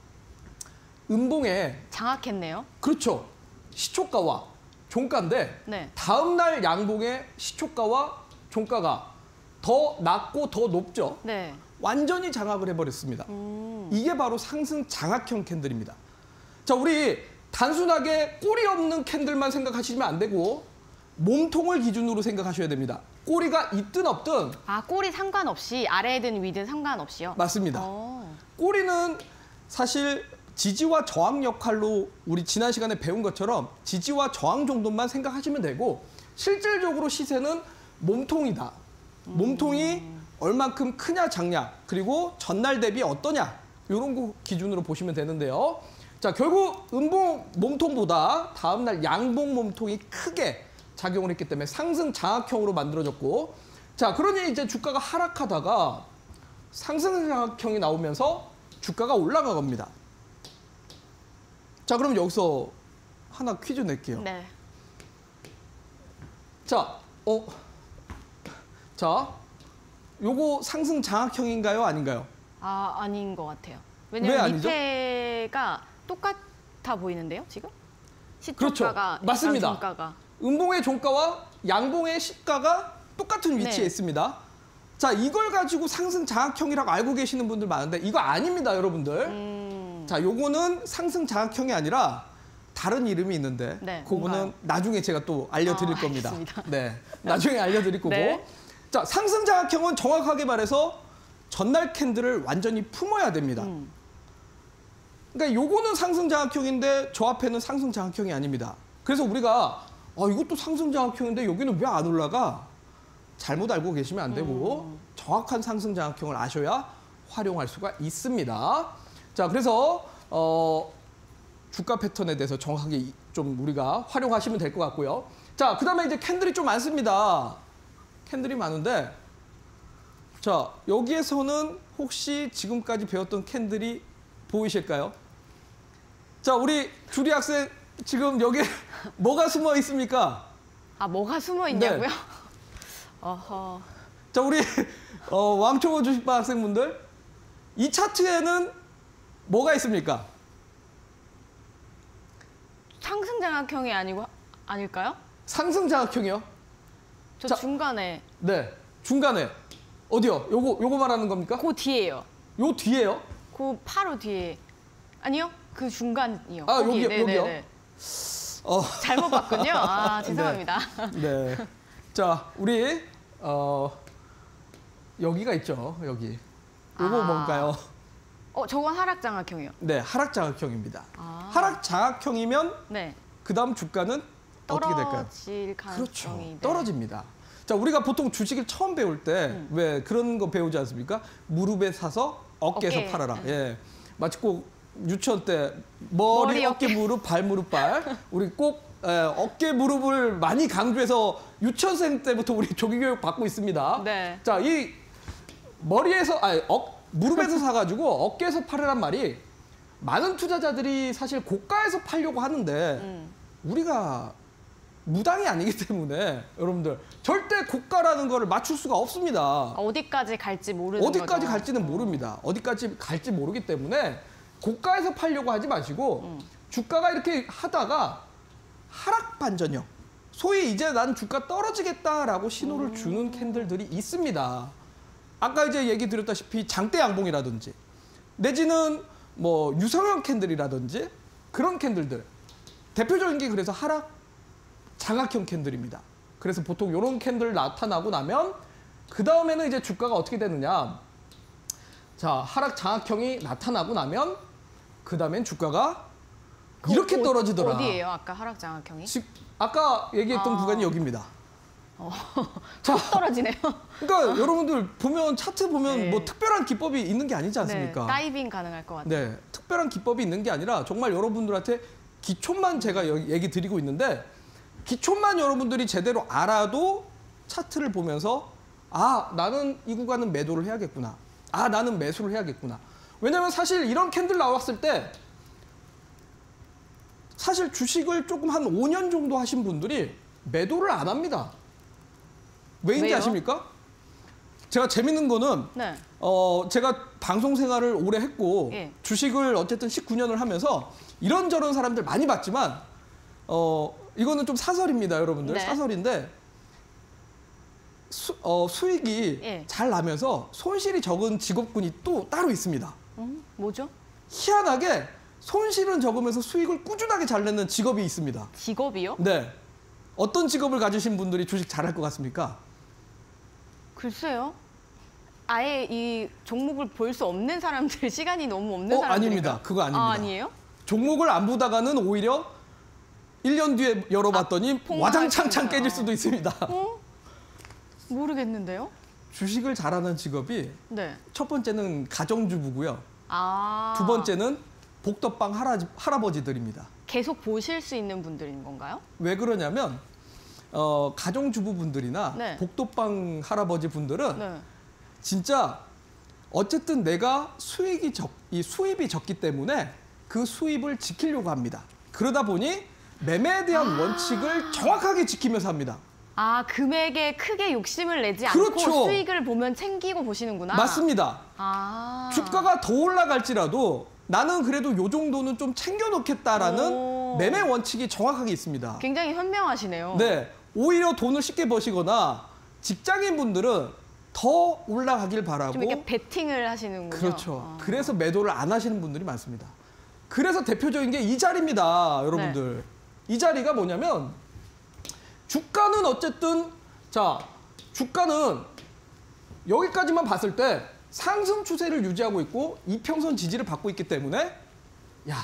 Speaker 2: 음봉에
Speaker 1: 장악했네요.
Speaker 2: 그렇죠. 시초가와 종가인데
Speaker 1: 네.
Speaker 2: 다음날 양봉의 시초가와 종가가 더 낮고 더 높죠.
Speaker 1: 네.
Speaker 2: 완전히 장악을 해버렸습니다.
Speaker 1: 음.
Speaker 2: 이게 바로 상승 장악형 캔들입니다. 자, 우리 단순하게 꼬리 없는 캔들만 생각하시면 안 되고 몸통을 기준으로 생각하셔야 됩니다. 꼬리가 있든 없든.
Speaker 1: 아, 꼬리 상관없이 아래든 위든 상관없이요?
Speaker 2: 맞습니다.
Speaker 1: 어.
Speaker 2: 꼬리는 사실 지지와 저항 역할로 우리 지난 시간에 배운 것처럼 지지와 저항 정도만 생각하시면 되고 실질적으로 시세는 몸통이다. 몸통이 얼만큼 크냐 작냐 그리고 전날 대비 어떠냐 이런 거 기준으로 보시면 되는데요. 자, 결국 음봉 몸통보다 다음날 양봉 몸통이 크게 작용을 했기 때문에 상승 장악형으로 만들어졌고, 자, 그러니 이제 주가가 하락하다가 상승 장악형이 나오면서 주가가 올라가 겁니다. 자, 그럼 여기서 하나 퀴즈 낼게요.
Speaker 1: 네.
Speaker 2: 자, 어, 자, 요거 상승 장악형인가요, 아닌가요?
Speaker 1: 아, 아닌 것 같아요.
Speaker 2: 왜
Speaker 1: 왜냐면
Speaker 2: 아니죠?
Speaker 1: 밑에가 똑같아 보이는데요, 지금?
Speaker 2: 그렇죠.
Speaker 1: 시초가가
Speaker 2: 맞습니다.
Speaker 1: 종가가.
Speaker 2: 음봉의 종가와 양봉의 시가가 똑같은 위치에
Speaker 1: 네.
Speaker 2: 있습니다. 자, 이걸 가지고 상승 장악형이라고 알고 계시는 분들 많은데 이거 아닙니다, 여러분들.
Speaker 1: 음.
Speaker 2: 자, 요거는 상승 장악형이 아니라 다른 이름이 있는데
Speaker 1: 네,
Speaker 2: 그거는
Speaker 1: 뭔가요?
Speaker 2: 나중에 제가 또 알려드릴
Speaker 1: 아,
Speaker 2: 겁니다.
Speaker 1: 알겠습니다.
Speaker 2: 네, 나중에 알려드릴 거고.
Speaker 1: 네.
Speaker 2: 자, 상승 장악형은 정확하게 말해서 전날 캔들을 완전히 품어야 됩니다.
Speaker 1: 음.
Speaker 2: 그러니까 요거는 상승 장악형인데 저 앞에는 상승 장악형이 아닙니다. 그래서 우리가 아, 이것도 상승 장악형인데 여기는 왜 안 올라가? 잘못 알고 계시면 안 되고
Speaker 1: 음.
Speaker 2: 정확한 상승 장악형을 아셔야 활용할 수가 있습니다. 자, 그래서 어, 주가 패턴에 대해서 정확하게 좀 우리가 활용하시면 될 것 같고요. 자, 그다음에 이제 캔들이 좀 많습니다. 캔들이 많은데 자, 여기에서는 혹시 지금까지 배웠던 캔들이 보이실까요? 자, 우리 주리 학생 지금 여기 뭐가 숨어 있습니까?
Speaker 1: 아, 뭐가 숨어 있냐고요?
Speaker 2: 네.
Speaker 1: 어허.
Speaker 2: 자, 우리 어, 왕초보 주식반 학생분들 이 차트에는 뭐가 있습니까?
Speaker 1: 상승 장악형이 아니고 아닐까요?
Speaker 2: 상승 장악형이요?
Speaker 1: 저
Speaker 2: 자.
Speaker 1: 중간에
Speaker 2: 네, 중간에 어디요? 요거 요거 말하는 겁니까?
Speaker 1: 그 뒤에요.
Speaker 2: 요 뒤에요?
Speaker 1: 그 바로 뒤에. 아니요? 그 중간이요.
Speaker 2: 아,
Speaker 1: 거기.
Speaker 2: 여기요?
Speaker 1: 네네네.
Speaker 2: 여기요? 어,
Speaker 1: 잘못 봤군요. 아, 죄송합니다.
Speaker 2: 네. 자, 우리 어, 여기가 있죠. 여기. 요거
Speaker 1: 아.
Speaker 2: 뭔가요?
Speaker 1: 어, 저건 하락 장악형이요.
Speaker 2: 네, 하락 장악형입니다.
Speaker 1: 아.
Speaker 2: 하락 장악형이면
Speaker 1: 네.
Speaker 2: 그다음 주가는 어떻게 될까요?
Speaker 1: 떨어질 가능성이.
Speaker 2: 그렇죠.
Speaker 1: 네.
Speaker 2: 떨어집니다. 자, 우리가 보통 주식을 처음 배울 때 왜
Speaker 1: 음.
Speaker 2: 그런 거 배우지 않습니까? 무릎에 사서 어깨에서
Speaker 1: 어깨.
Speaker 2: 팔아라. 예. 마치 꼭 유치원 때 머리,
Speaker 1: 머리,
Speaker 2: 어깨,
Speaker 1: 어깨.
Speaker 2: 무릎, 발, 무릎, 발. 우리 꼭 예, 어깨, 무릎을 많이 강조해서 유치원생 때부터 우리 조기 교육 받고 있습니다.
Speaker 1: 네.
Speaker 2: 자, 이 머리에서 아니, 어, 무릎에서 사가지고 어깨에서 팔으란 말이 많은 투자자들이 사실 고가에서 팔려고 하는데
Speaker 1: 음.
Speaker 2: 우리가 무당이 아니기 때문에 여러분들 절대 고가라는 거를 맞출 수가 없습니다.
Speaker 1: 아, 어디까지 갈지 모르는
Speaker 2: 어디까지
Speaker 1: 거죠.
Speaker 2: 갈지는 모릅니다. 어디까지 갈지 모르기 때문에 고가에서 팔려고 하지 마시고
Speaker 1: 음.
Speaker 2: 주가가 이렇게 하다가 하락 반전형, 소위 이제 난 주가 떨어지겠다라고 신호를 주는 캔들들이 있습니다. 아까 이제 얘기 드렸다시피 장대 양봉이라든지 내지는 뭐 유성형 캔들이라든지 그런 캔들들 대표적인 게 그래서 하락 장악형 캔들입니다. 그래서 보통 이런 캔들 나타나고 나면 그 다음에는 이제 주가가 어떻게 되느냐? 자, 하락 장악형이 나타나고 나면 그 다음엔 주가가 이렇게
Speaker 1: 어,
Speaker 2: 떨어지더라.
Speaker 1: 어디예요? 아까 하락 장악형이?
Speaker 2: 즉, 아까 얘기했던
Speaker 1: 아.
Speaker 2: 구간이 여기입니다.
Speaker 1: 어,
Speaker 2: 자,
Speaker 1: 툭 떨어지네요.
Speaker 2: 그러니까 여러분들 보면 차트 보면
Speaker 1: 네.
Speaker 2: 뭐 특별한 기법이 있는 게 아니지 않습니까?
Speaker 1: 네, 다이빙 가능할 것 같아요.
Speaker 2: 네, 특별한 기법이 있는 게 아니라 정말 여러분들한테 기초만 제가 여기 얘기 드리고 있는데 기초만 여러분들이 제대로 알아도 차트를 보면서 아, 나는 이 구간은 매도를 해야겠구나. 아, 나는 매수를 해야겠구나. 왜냐면 사실 이런 캔들 나왔을 때 사실 주식을 조금 한 오 년 정도 하신 분들이 매도를 안 합니다. 왜인지
Speaker 1: 왜요?
Speaker 2: 아십니까? 제가 재밌는 거는
Speaker 1: 네.
Speaker 2: 어, 제가 방송 생활을 오래 했고
Speaker 1: 예.
Speaker 2: 주식을 어쨌든 십구 년을 하면서 이런저런 사람들 많이 봤지만 어, 이거는 좀 사설입니다, 여러분들.
Speaker 1: 네.
Speaker 2: 사설인데 수, 어, 수익이
Speaker 1: 예.
Speaker 2: 잘 나면서 손실이 적은 직업군이 또 따로 있습니다.
Speaker 1: 음, 뭐죠?
Speaker 2: 희한하게 손실은 적으면서 수익을 꾸준하게 잘 내는 직업이 있습니다.
Speaker 1: 직업이요?
Speaker 2: 네. 어떤 직업을 가지신 분들이 주식 잘할 것 같습니까?
Speaker 1: 글쎄요. 아예 이 종목을 볼 수 없는 사람들, 시간이 너무 없는
Speaker 2: 어,
Speaker 1: 사람들.
Speaker 2: 아닙니다. 그거 아닙니다.
Speaker 1: 아, 아니에요?
Speaker 2: 종목을 안 보다가는 오히려 일 년 뒤에 열어봤더니
Speaker 1: 아, 폭락할
Speaker 2: 와장창창
Speaker 1: 수있다.
Speaker 2: 깨질 수도 있습니다.
Speaker 1: 어? 모르겠는데요?
Speaker 2: 주식을 잘하는 직업이
Speaker 1: 네.
Speaker 2: 첫 번째는 가정주부고요.
Speaker 1: 아.
Speaker 2: 두 번째는 복덕방 할아, 할아버지들입니다.
Speaker 1: 계속 보실 수 있는 분들인 건가요?
Speaker 2: 왜 그러냐면 어, 가정주부분들이나
Speaker 1: 네.
Speaker 2: 복덕방 할아버지분들은
Speaker 1: 네.
Speaker 2: 진짜 어쨌든 내가 수익이 적, 이 수입이 적기 때문에 그 수입을 지키려고 합니다. 그러다 보니 매매에 대한
Speaker 1: 아.
Speaker 2: 원칙을 정확하게 지키면서 합니다.
Speaker 1: 아, 금액에 크게 욕심을 내지
Speaker 2: 그렇죠.
Speaker 1: 않고 수익을 보면 챙기고 보시는구나.
Speaker 2: 맞습니다.
Speaker 1: 아.
Speaker 2: 주가가 더 올라갈지라도 나는 그래도 요 정도는 좀 챙겨놓겠다라는
Speaker 1: 오.
Speaker 2: 매매 원칙이 정확하게 있습니다.
Speaker 1: 굉장히 현명하시네요.
Speaker 2: 네, 오히려 돈을 쉽게 버시거나 직장인분들은 더 올라가길 바라고
Speaker 1: 좀 이렇게 베팅을 하시는군요.
Speaker 2: 그렇죠.
Speaker 1: 아.
Speaker 2: 그래서 매도를 안 하시는 분들이 많습니다. 그래서 대표적인 게 이 자리입니다, 여러분들.
Speaker 1: 네.
Speaker 2: 이 자리가 뭐냐면 주가는 어쨌든 자 주가는 여기까지만 봤을 때 상승 추세를 유지하고 있고 이평선 지지를 받고 있기 때문에 야,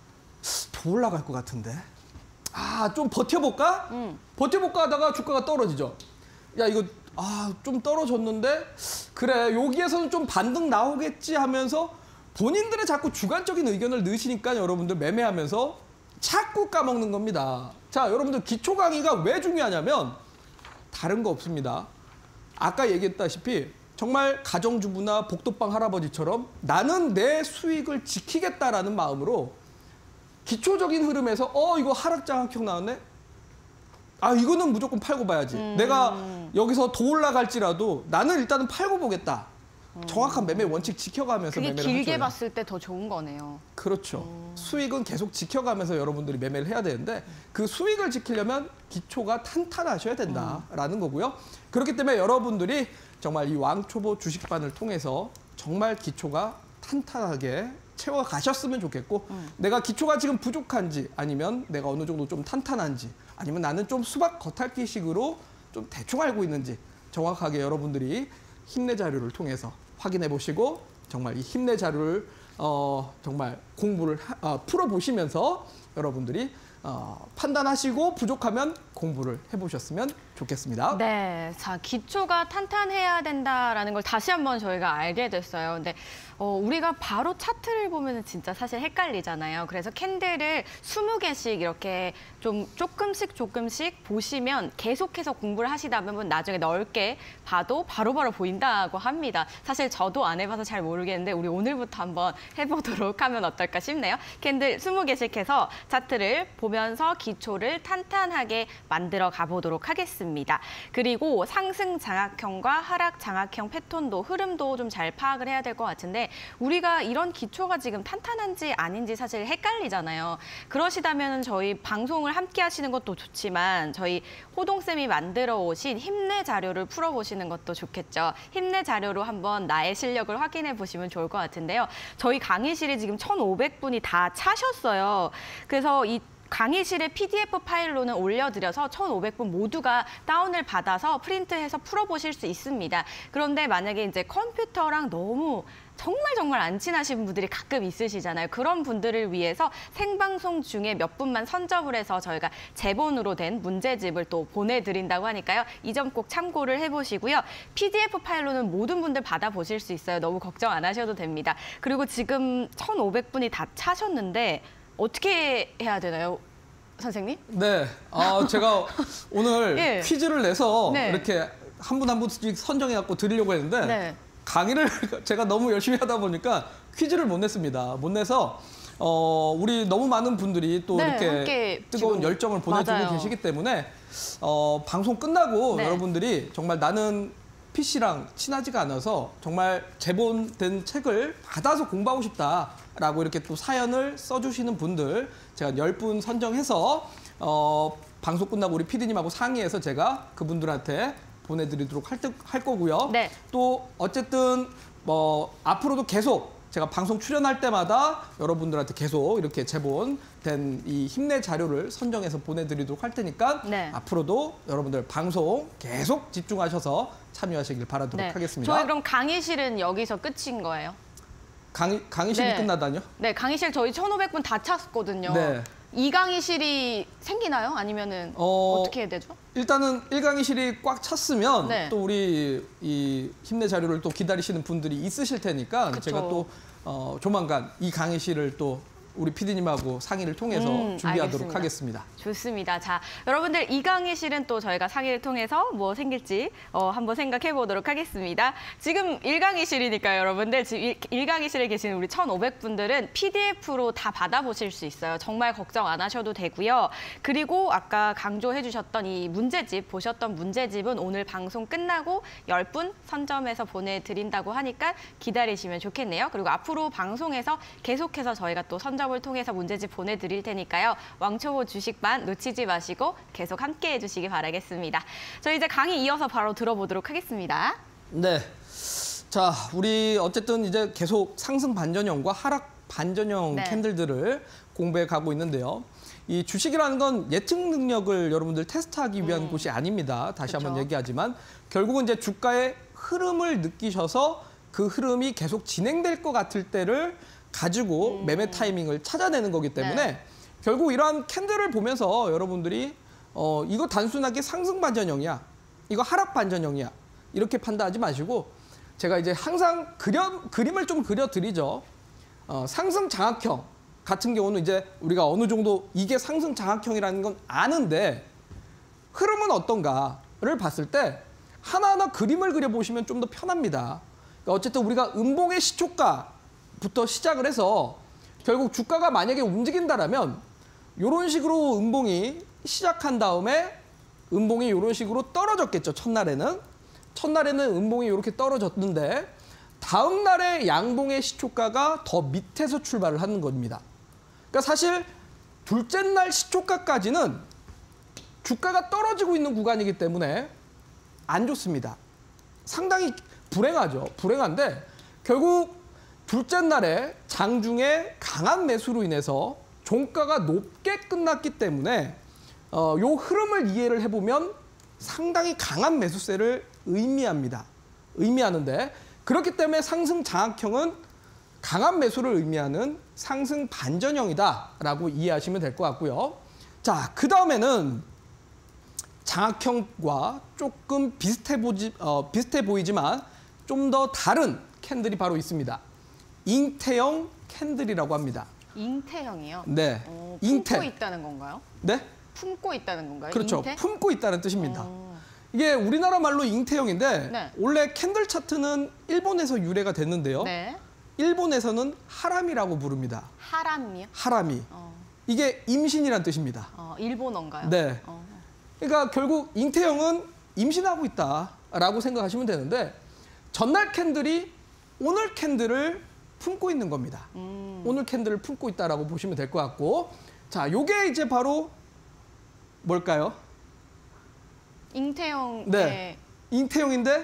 Speaker 2: 더 올라갈 것 같은데 아, 좀 버텨볼까?
Speaker 1: 음.
Speaker 2: 버텨볼까 하다가 주가가 떨어지죠. 야, 이거 아, 좀 떨어졌는데 그래, 여기에서는 좀 반등 나오겠지 하면서 본인들의 자꾸 주관적인 의견을 넣으시니까 여러분들 매매하면서 자꾸 까먹는 겁니다. 자, 여러분들 기초 강의가 왜 중요하냐면 다른 거 없습니다. 아까 얘기했다시피 정말 가정주부나 복덕방 할아버지처럼 나는 내 수익을 지키겠다라는 마음으로 기초적인 흐름에서 어 이거 하락장악형 나왔네? 아 이거는 무조건 팔고 봐야지.
Speaker 1: 음.
Speaker 2: 내가 여기서 더 올라갈지라도 나는 일단은 팔고 보겠다. 정확한 매매 원칙 지켜가면서
Speaker 1: 그게
Speaker 2: 매매를
Speaker 1: 길게
Speaker 2: 하죠.
Speaker 1: 봤을 때 더 좋은 거네요.
Speaker 2: 그렇죠. 수익은 계속 지켜가면서 여러분들이 매매를 해야 되는데 그 수익을 지키려면 기초가 탄탄하셔야 된다라는 거고요. 그렇기 때문에 여러분들이 정말 이 왕초보 주식반을 통해서 정말 기초가 탄탄하게 채워가셨으면 좋겠고
Speaker 1: 음.
Speaker 2: 내가 기초가 지금 부족한지 아니면 내가 어느 정도 좀 탄탄한지 아니면 나는 좀 수박 겉핥기식으로 좀 대충 알고 있는지 정확하게 여러분들이 힘내 자료를 통해서 확인해 보시고 정말 이 힘내 자료를 어, 정말 공부를 하, 어, 풀어보시면서 여러분들이 어, 판단하시고 부족하면 공부를 해보셨으면 좋겠습니다.
Speaker 1: 네, 자 기초가 탄탄해야 된다라는 걸 다시 한번 저희가 알게 됐어요. 근데 어, 우리가 바로 차트를 보면 진짜 사실 헷갈리잖아요. 그래서 캔들을 스무 개씩 이렇게 좀 조금씩 조금씩 보시면 계속해서 공부를 하시다 보면 나중에 넓게 봐도 바로바로 보인다고 합니다. 사실 저도 안 해봐서 잘 모르겠는데 우리 오늘부터 한번 해보도록 하면 어떨까 싶네요. 캔들 스무 개씩 해서 차트를 보면서 기초를 탄탄하게 만들어 가보도록 하겠습니다. 그리고 상승 장악형과 하락 장악형 패턴도 흐름도 좀 잘 파악을 해야 될 것 같은데 우리가 이런 기초가 지금 탄탄한지 아닌지 사실 헷갈리잖아요. 그러시다면 저희 방송을 함께 하시는 것도 좋지만 저희 호동쌤이 만들어 오신 힘내 자료를 풀어보시는 것도 좋겠죠. 힘내 자료로 한번 나의 실력을 확인해 보시면 좋을 것 같은데요. 저희 강의실이 지금 천오백 분이 다 차셨어요. 그래서 이 강의실에 피디에프 파일로는 올려드려서 천오백 분 모두가 다운을 받아서 프린트해서 풀어보실 수 있습니다. 그런데 만약에 이제 컴퓨터랑 너무 정말 정말 안 친하신 분들이 가끔 있으시잖아요. 그런 분들을 위해서 생방송 중에 몇 분만 선점을 해서 저희가 제본으로 된 문제집을 또 보내드린다고 하니까요. 이 점 꼭 참고를 해보시고요. 피디에프 파일로는 모든 분들 받아보실 수 있어요. 너무 걱정 안 하셔도 됩니다. 그리고 지금 천오백 분이 다 차셨는데 어떻게 해야 되나요? 선생님?
Speaker 2: 네, 아, 제가 오늘
Speaker 1: 예.
Speaker 2: 퀴즈를 내서
Speaker 1: 네.
Speaker 2: 이렇게 한 분 한 분씩 선정해갖고 드리려고 했는데
Speaker 1: 네.
Speaker 2: 강의를 제가 너무 열심히 하다 보니까 퀴즈를 못 냈습니다. 못 내서 어, 우리 너무 많은 분들이 또
Speaker 1: 네,
Speaker 2: 이렇게
Speaker 1: 함께
Speaker 2: 뜨거운
Speaker 1: 지금
Speaker 2: 열정을 보내주고
Speaker 1: 맞아요.
Speaker 2: 계시기 때문에 어, 방송 끝나고
Speaker 1: 네.
Speaker 2: 여러분들이 정말 나는 피씨랑 친하지가 않아서 정말 제본된 책을 받아서 공부하고 싶다라고 이렇게 또 사연을 써주시는 분들 제가 열 분 선정해서 어, 방송 끝나고 우리 피디님하고 상의해서 제가 그분들한테 보내드리도록 할, 할 거고요.
Speaker 1: 네.
Speaker 2: 또 어쨌든 뭐 앞으로도 계속 제가 방송 출연할 때마다 여러분들한테 계속 이렇게 제본된 이 힘내 자료를 선정해서 보내드리도록 할 테니까
Speaker 1: 네.
Speaker 2: 앞으로도 여러분들 방송 계속 집중하셔서 참여하시길 바라도록
Speaker 1: 네.
Speaker 2: 하겠습니다.
Speaker 1: 저희 그럼 강의실은 여기서 끝인 거예요?
Speaker 2: 강의, 강의실이
Speaker 1: 네.
Speaker 2: 끝나다뇨?
Speaker 1: 네, 강의실 저희 천오백 분 다 찼거든요.
Speaker 2: 네.
Speaker 1: 이 강의실이 생기나요? 아니면은
Speaker 2: 어,
Speaker 1: 어떻게 해야 되죠?
Speaker 2: 일단은 일 강의실이 꽉 찼으면
Speaker 1: 네.
Speaker 2: 또 우리 이 힘내 자료를 또 기다리시는 분들이 있으실 테니까
Speaker 1: 그쵸.
Speaker 2: 제가 또 어, 조만간 이 강의실을 또 우리 피디님하고 상의를 통해서
Speaker 1: 음,
Speaker 2: 준비하도록
Speaker 1: 알겠습니다.
Speaker 2: 하겠습니다.
Speaker 1: 좋습니다. 자, 여러분들 이 강의실은 또 저희가 상의를 통해서 뭐 생길지 어, 한번 생각해 보도록 하겠습니다. 지금 일 강의실이니까요, 여러분들. 지금 일 강의실에 계시는 우리 천오백 분들은 피디에프로 다 받아보실 수 있어요. 정말 걱정 안 하셔도 되고요. 그리고 아까 강조해 주셨던 이 문제집, 보셨던 문제집은 오늘 방송 끝나고 열 분 선점해서 보내드린다고 하니까 기다리시면 좋겠네요. 그리고 앞으로 방송에서 계속해서 저희가 또 선점 을 통해서 문제집 보내드릴 테니까요. 왕초보 주식반 놓치지 마시고 계속 함께해 주시기 바라겠습니다. 저희 이제 강의 이어서 바로 들어보도록 하겠습니다.
Speaker 2: 네. 자, 우리 어쨌든 이제 계속 상승 반전형과 하락 반전형
Speaker 1: 네.
Speaker 2: 캔들들을 공부해 가고 있는데요. 이 주식이라는 건 예측 능력을 여러분들 테스트하기 위한
Speaker 1: 음.
Speaker 2: 곳이 아닙니다. 다시
Speaker 1: 그쵸.
Speaker 2: 한번 얘기하지만 결국은 이제 주가의 흐름을 느끼셔서 그 흐름이 계속 진행될 것 같을 때를 가지고
Speaker 1: 음.
Speaker 2: 매매 타이밍을 찾아내는 거기 때문에
Speaker 1: 네.
Speaker 2: 결국 이러한 캔들을 보면서 여러분들이 어, 이거 단순하게 상승 반전형이야, 이거 하락 반전형이야 이렇게 판단하지 마시고 제가 이제 항상 그려, 그림을 좀 그려드리죠. 어, 상승 장악형 같은 경우는 이제 우리가 어느 정도 이게 상승 장악형이라는 건 아는데 흐름은 어떤가를 봤을 때 하나하나 그림을 그려보시면 좀 더 편합니다. 그러니까 어쨌든 우리가 음봉의 시초가 부터 시작을 해서 결국 주가가 만약에 움직인다라면 이런 식으로 음봉이 시작한 다음에 음봉이 이런 식으로 떨어졌겠죠. 첫날에는. 첫날에는 음봉이 이렇게 떨어졌는데 다음 날에 양봉의 시초가가 더 밑에서 출발을 하는 겁니다. 그러니까 사실 둘째 날 시초가까지는 주가가 떨어지고 있는 구간이기 때문에 안 좋습니다. 상당히 불행하죠. 불행한데 결국 둘째 날에 장중에 강한 매수로 인해서 종가가 높게 끝났기 때문에 어, 요 흐름을 이해를 해보면 상당히 강한 매수세를 의미합니다. 의미하는데 그렇기 때문에 상승 장악형은 강한 매수를 의미하는 상승 반전형이다라고 이해하시면 될 것 같고요. 자, 그 다음에는 장악형과 조금 비슷해, 보지, 어, 비슷해 보이지만 좀 더 다른 캔들이 바로 있습니다. 잉태형 캔들이라고 합니다.
Speaker 1: 잉태형이요?
Speaker 2: 네,
Speaker 1: 어, 품고
Speaker 2: 잉태.
Speaker 1: 있다는 건가요?
Speaker 2: 네,
Speaker 1: 품고 있다는 건가요?
Speaker 2: 그렇죠.
Speaker 1: 잉태?
Speaker 2: 품고 있다는 뜻입니다.
Speaker 1: 어,
Speaker 2: 이게 우리나라 말로 잉태형인데
Speaker 1: 네.
Speaker 2: 원래 캔들 차트는 일본에서 유래가 됐는데요.
Speaker 1: 네.
Speaker 2: 일본에서는 하람이라고 부릅니다.
Speaker 1: 하람이요?
Speaker 2: 하람이.
Speaker 1: 어,
Speaker 2: 이게 임신이란 뜻입니다.
Speaker 1: 어, 일본어인가요?
Speaker 2: 네.
Speaker 1: 어.
Speaker 2: 그러니까 결국 잉태형은 임신하고 있다라고 생각하시면 되는데 전날 캔들이 오늘 캔들을 품고 있는 겁니다.
Speaker 1: 음.
Speaker 2: 오늘 캔들을 품고 있다라고 보시면 될 것 같고 자, 요게 이제 바로 뭘까요?
Speaker 1: 잉태형의
Speaker 2: 네. 잉태형인데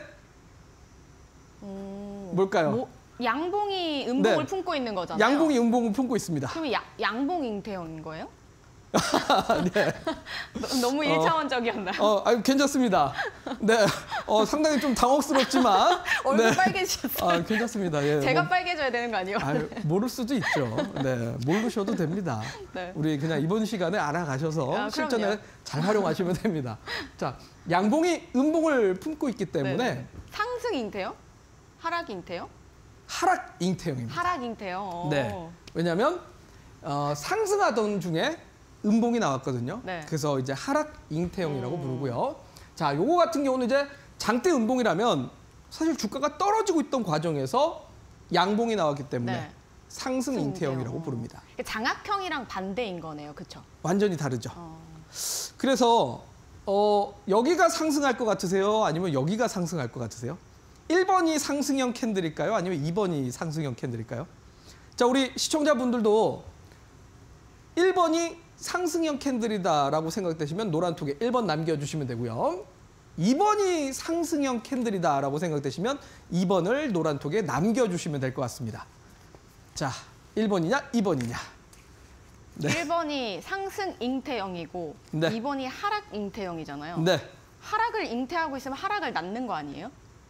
Speaker 1: 음,
Speaker 2: 뭘까요?
Speaker 1: 뭐, 양봉이 음봉을
Speaker 2: 네.
Speaker 1: 품고 있는 거잖아요.
Speaker 2: 양봉이 음봉을 품고 있습니다.
Speaker 1: 그러면 야, 양봉 잉태형인 거예요?
Speaker 2: 네.
Speaker 1: 너무 일차원적이었나요?
Speaker 2: 어, 아유, 괜찮습니다. 네, 어, 상당히 좀 당혹스럽지만.
Speaker 1: 얼굴
Speaker 2: 네.
Speaker 1: 빨개지셨어요.
Speaker 2: 아, 괜찮습니다. 예,
Speaker 1: 제가
Speaker 2: 뭐,
Speaker 1: 빨개져야 되는 거 아니에요?
Speaker 2: 아유, 모를 수도 있죠. 네, 모르셔도 됩니다.
Speaker 1: 네.
Speaker 2: 우리 그냥 이번 시간에 알아가셔서
Speaker 1: 아,
Speaker 2: 실전에
Speaker 1: 그럼요.
Speaker 2: 잘 활용하시면 됩니다. 자, 양봉이 음봉을 품고 있기 때문에
Speaker 1: 네. 상승 잉태요? 하락 잉태요?
Speaker 2: 하락 잉태형입니다.
Speaker 1: 하락 잉태요.
Speaker 2: 네. 왜냐하면 어, 상승하던 중에 음봉이 나왔거든요.
Speaker 1: 네.
Speaker 2: 그래서 이제 하락 잉태형이라고
Speaker 1: 음.
Speaker 2: 부르고요. 자, 요거 같은 경우는 이제 장대 음봉이라면 사실 주가가 떨어지고 있던 과정에서 양봉이 나왔기 때문에
Speaker 1: 네.
Speaker 2: 상승 잉태형이라고 부릅니다.
Speaker 1: 장악형이랑 반대인 거네요, 그렇죠?
Speaker 2: 완전히 다르죠.
Speaker 1: 어.
Speaker 2: 그래서 어, 여기가 상승할 것 같으세요? 아니면 여기가 상승할 것 같으세요? 일 번이 상승형 캔들일까요? 아니면 이 번이 상승형 캔들일까요? 자, 우리 시청자분들도 일 번이 상승형 캔들이다라고 생각되시면 노란톡에 일 번 남겨주시면 되고요. 이 번이 상승형 캔들이다라고 생각되시면 이 번을 노란톡에 남겨주시면 될 것 같습니다. 자, 일 번이냐, 이 번이냐. 네.
Speaker 1: 일 번이 상승 잉태형이고
Speaker 2: 네.
Speaker 1: 이 번이 하락 잉태형이잖아요.
Speaker 2: 네.
Speaker 1: 하락을 잉태하고 있으면 하락을 낳는 거 아니에요?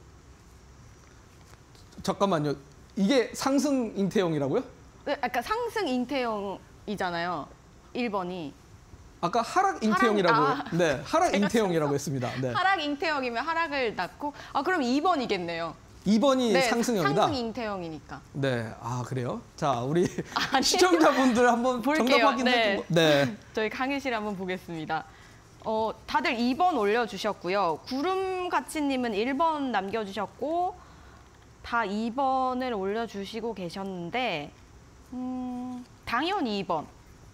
Speaker 2: 잠깐만요. 이게 상승 잉태형이라고요?
Speaker 1: 네, 아까 상승 잉태형이잖아요. 일 번이.
Speaker 2: 아까 하락 잉태형이라고.
Speaker 1: 하락, 아.
Speaker 2: 네, 하락
Speaker 1: 제가
Speaker 2: 잉태형이라고 했습니다. 네.
Speaker 1: 하락 잉태형이면 하락을 낳고 아 그럼 이 번이겠네요.
Speaker 2: 이 번이
Speaker 1: 네,
Speaker 2: 상승형이다.
Speaker 1: 상승 잉태형이니까.
Speaker 2: 네, 아 그래요? 자, 우리
Speaker 1: 아니요.
Speaker 2: 시청자분들 한번
Speaker 1: 볼게요.
Speaker 2: 정답 확인해
Speaker 1: 네.
Speaker 2: 주고. 네.
Speaker 1: 저희 강의실 한번 보겠습니다. 어, 다들 이 번 올려주셨고요. 구름가치님은 일 번 남겨주셨고 다 이 번을 올려주시고 계셨는데 음, 당연히 이 번.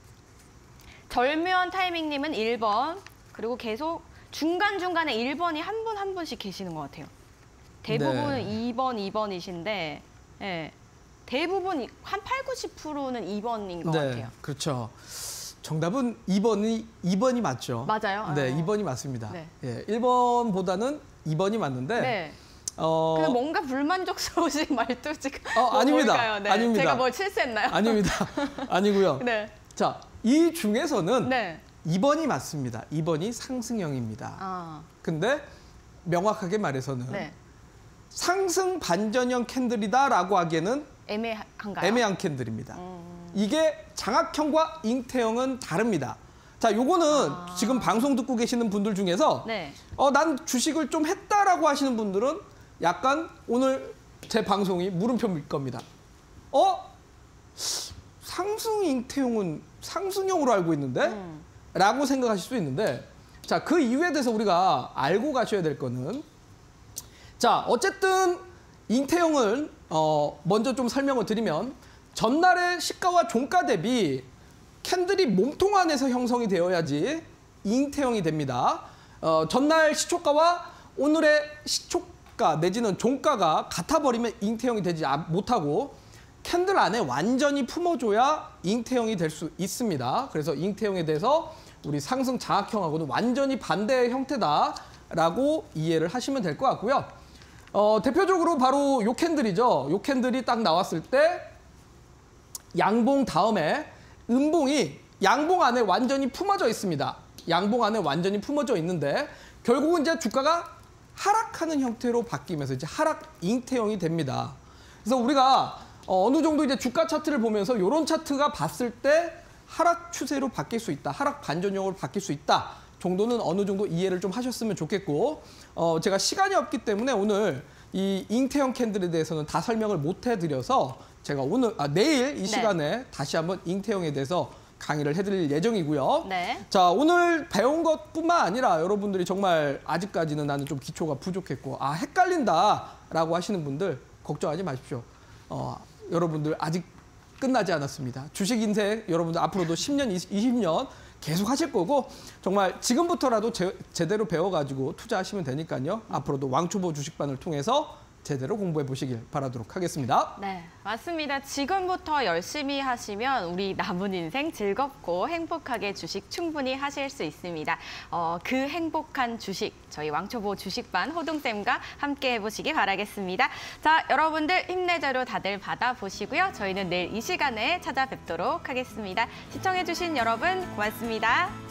Speaker 1: 절묘한 타이밍님은 일 번. 그리고 계속 중간중간에 일 번이 한 분 한 분씩 계시는 것 같아요. 대부분은
Speaker 2: 네.
Speaker 1: 이 번, 이 번이신데 예, 대부분 한 팔, 구십 퍼센트는 이 번인 것
Speaker 2: 네,
Speaker 1: 같아요.
Speaker 2: 그렇죠. 정답은 이 번이 이 번이 맞죠.
Speaker 1: 맞아요?
Speaker 2: 네,
Speaker 1: 어.
Speaker 2: 이 번이 맞습니다.
Speaker 1: 네.
Speaker 2: 예, 일 번보다는 이 번이 맞는데
Speaker 1: 네.
Speaker 2: 어,
Speaker 1: 근데 뭔가 불만족스러우신 말투지가
Speaker 2: 어,
Speaker 1: 뭐
Speaker 2: 아닙니다.
Speaker 1: 뭘까요? 네.
Speaker 2: 아닙니다.
Speaker 1: 제가 뭘 실수했나요?
Speaker 2: 아닙니다. 아니고요.
Speaker 1: 네.
Speaker 2: 자, 이 중에서는
Speaker 1: 네.
Speaker 2: 이 번이 맞습니다. 이 번이 상승형입니다.
Speaker 1: 아,
Speaker 2: 근데 명확하게 말해서는
Speaker 1: 네.
Speaker 2: 상승 반전형 캔들이다라고 하기에는
Speaker 1: 애매한가요?
Speaker 2: 애매한 캔들입니다.
Speaker 1: 음.
Speaker 2: 이게 장악형과 잉태형은 다릅니다. 자, 요거는
Speaker 1: 아.
Speaker 2: 지금 방송 듣고 계시는 분들 중에서
Speaker 1: 네.
Speaker 2: 어, 난 주식을 좀 했다라고 하시는 분들은 약간 오늘 제 방송이 물음표일 겁니다. 어? 상승 잉태형은 상승형으로 알고 있는데?
Speaker 1: 음.
Speaker 2: 라고 생각하실 수 있는데 자, 그 이유에 대해서 우리가 알고 가셔야 될 거는 자, 어쨌든 잉태형을 어, 먼저 좀 설명을 드리면 전날의 시가와 종가 대비 캔들이 몸통 안에서 형성이 되어야지 잉태형이 됩니다. 어, 전날 시초가와 오늘의 시초가 내지는 종가가 같아버리면 잉태형이 되지 못하고 캔들 안에 완전히 품어줘야 잉태형이 될 수 있습니다. 그래서 잉태형에 대해서 우리 상승 장악형하고는 완전히 반대의 형태다라고 이해를 하시면 될 것 같고요. 어, 대표적으로 바로 요 캔들이죠. 요 캔들이 딱 나왔을 때 양봉 다음에 음봉이 양봉 안에 완전히 품어져 있습니다. 양봉 안에 완전히 품어져 있는데 결국은 이제 주가가 하락하는 형태로 바뀌면서 이제 하락 잉태형이 됩니다. 그래서 우리가 어, 어느 정도 이제 주가 차트를 보면서 이런 차트가 봤을 때 하락 추세로 바뀔 수 있다. 하락 반전형으로 바뀔 수 있다. 정도는 어느 정도 이해를 좀 하셨으면 좋겠고 어, 제가 시간이 없기 때문에 오늘 이 잉태형 캔들에 대해서는 다 설명을 못 해드려서 제가 오늘 아, 내일 이
Speaker 1: 네.
Speaker 2: 시간에 다시 한번 잉태형에 대해서 강의를 해드릴 예정이고요.
Speaker 1: 네.
Speaker 2: 자, 오늘 배운 것뿐만 아니라 여러분들이 정말 아직까지는 나는 좀 기초가 부족했고 아 헷갈린다라고 하시는 분들 걱정하지 마십시오. 어, 여러분들 아직 끝나지 않았습니다. 주식 인생 여러분들 앞으로도 십 년, 이십 년 계속 하실 거고 정말 지금부터라도 제, 제대로 배워가지고 투자하시면 되니까요. 앞으로도 왕초보 주식반을 통해서 제대로 공부해 보시길 바라도록 하겠습니다.
Speaker 1: 네, 맞습니다. 지금부터 열심히 하시면 우리 남은 인생 즐겁고 행복하게 주식 충분히 하실 수 있습니다. 어, 그 행복한 주식, 저희 왕초보 주식반 호동쌤과 함께 해보시기 바라겠습니다. 자, 여러분들 힘내자로 다들 받아보시고요. 저희는 내일 이 시간에 찾아뵙도록 하겠습니다. 시청해주신 여러분 고맙습니다.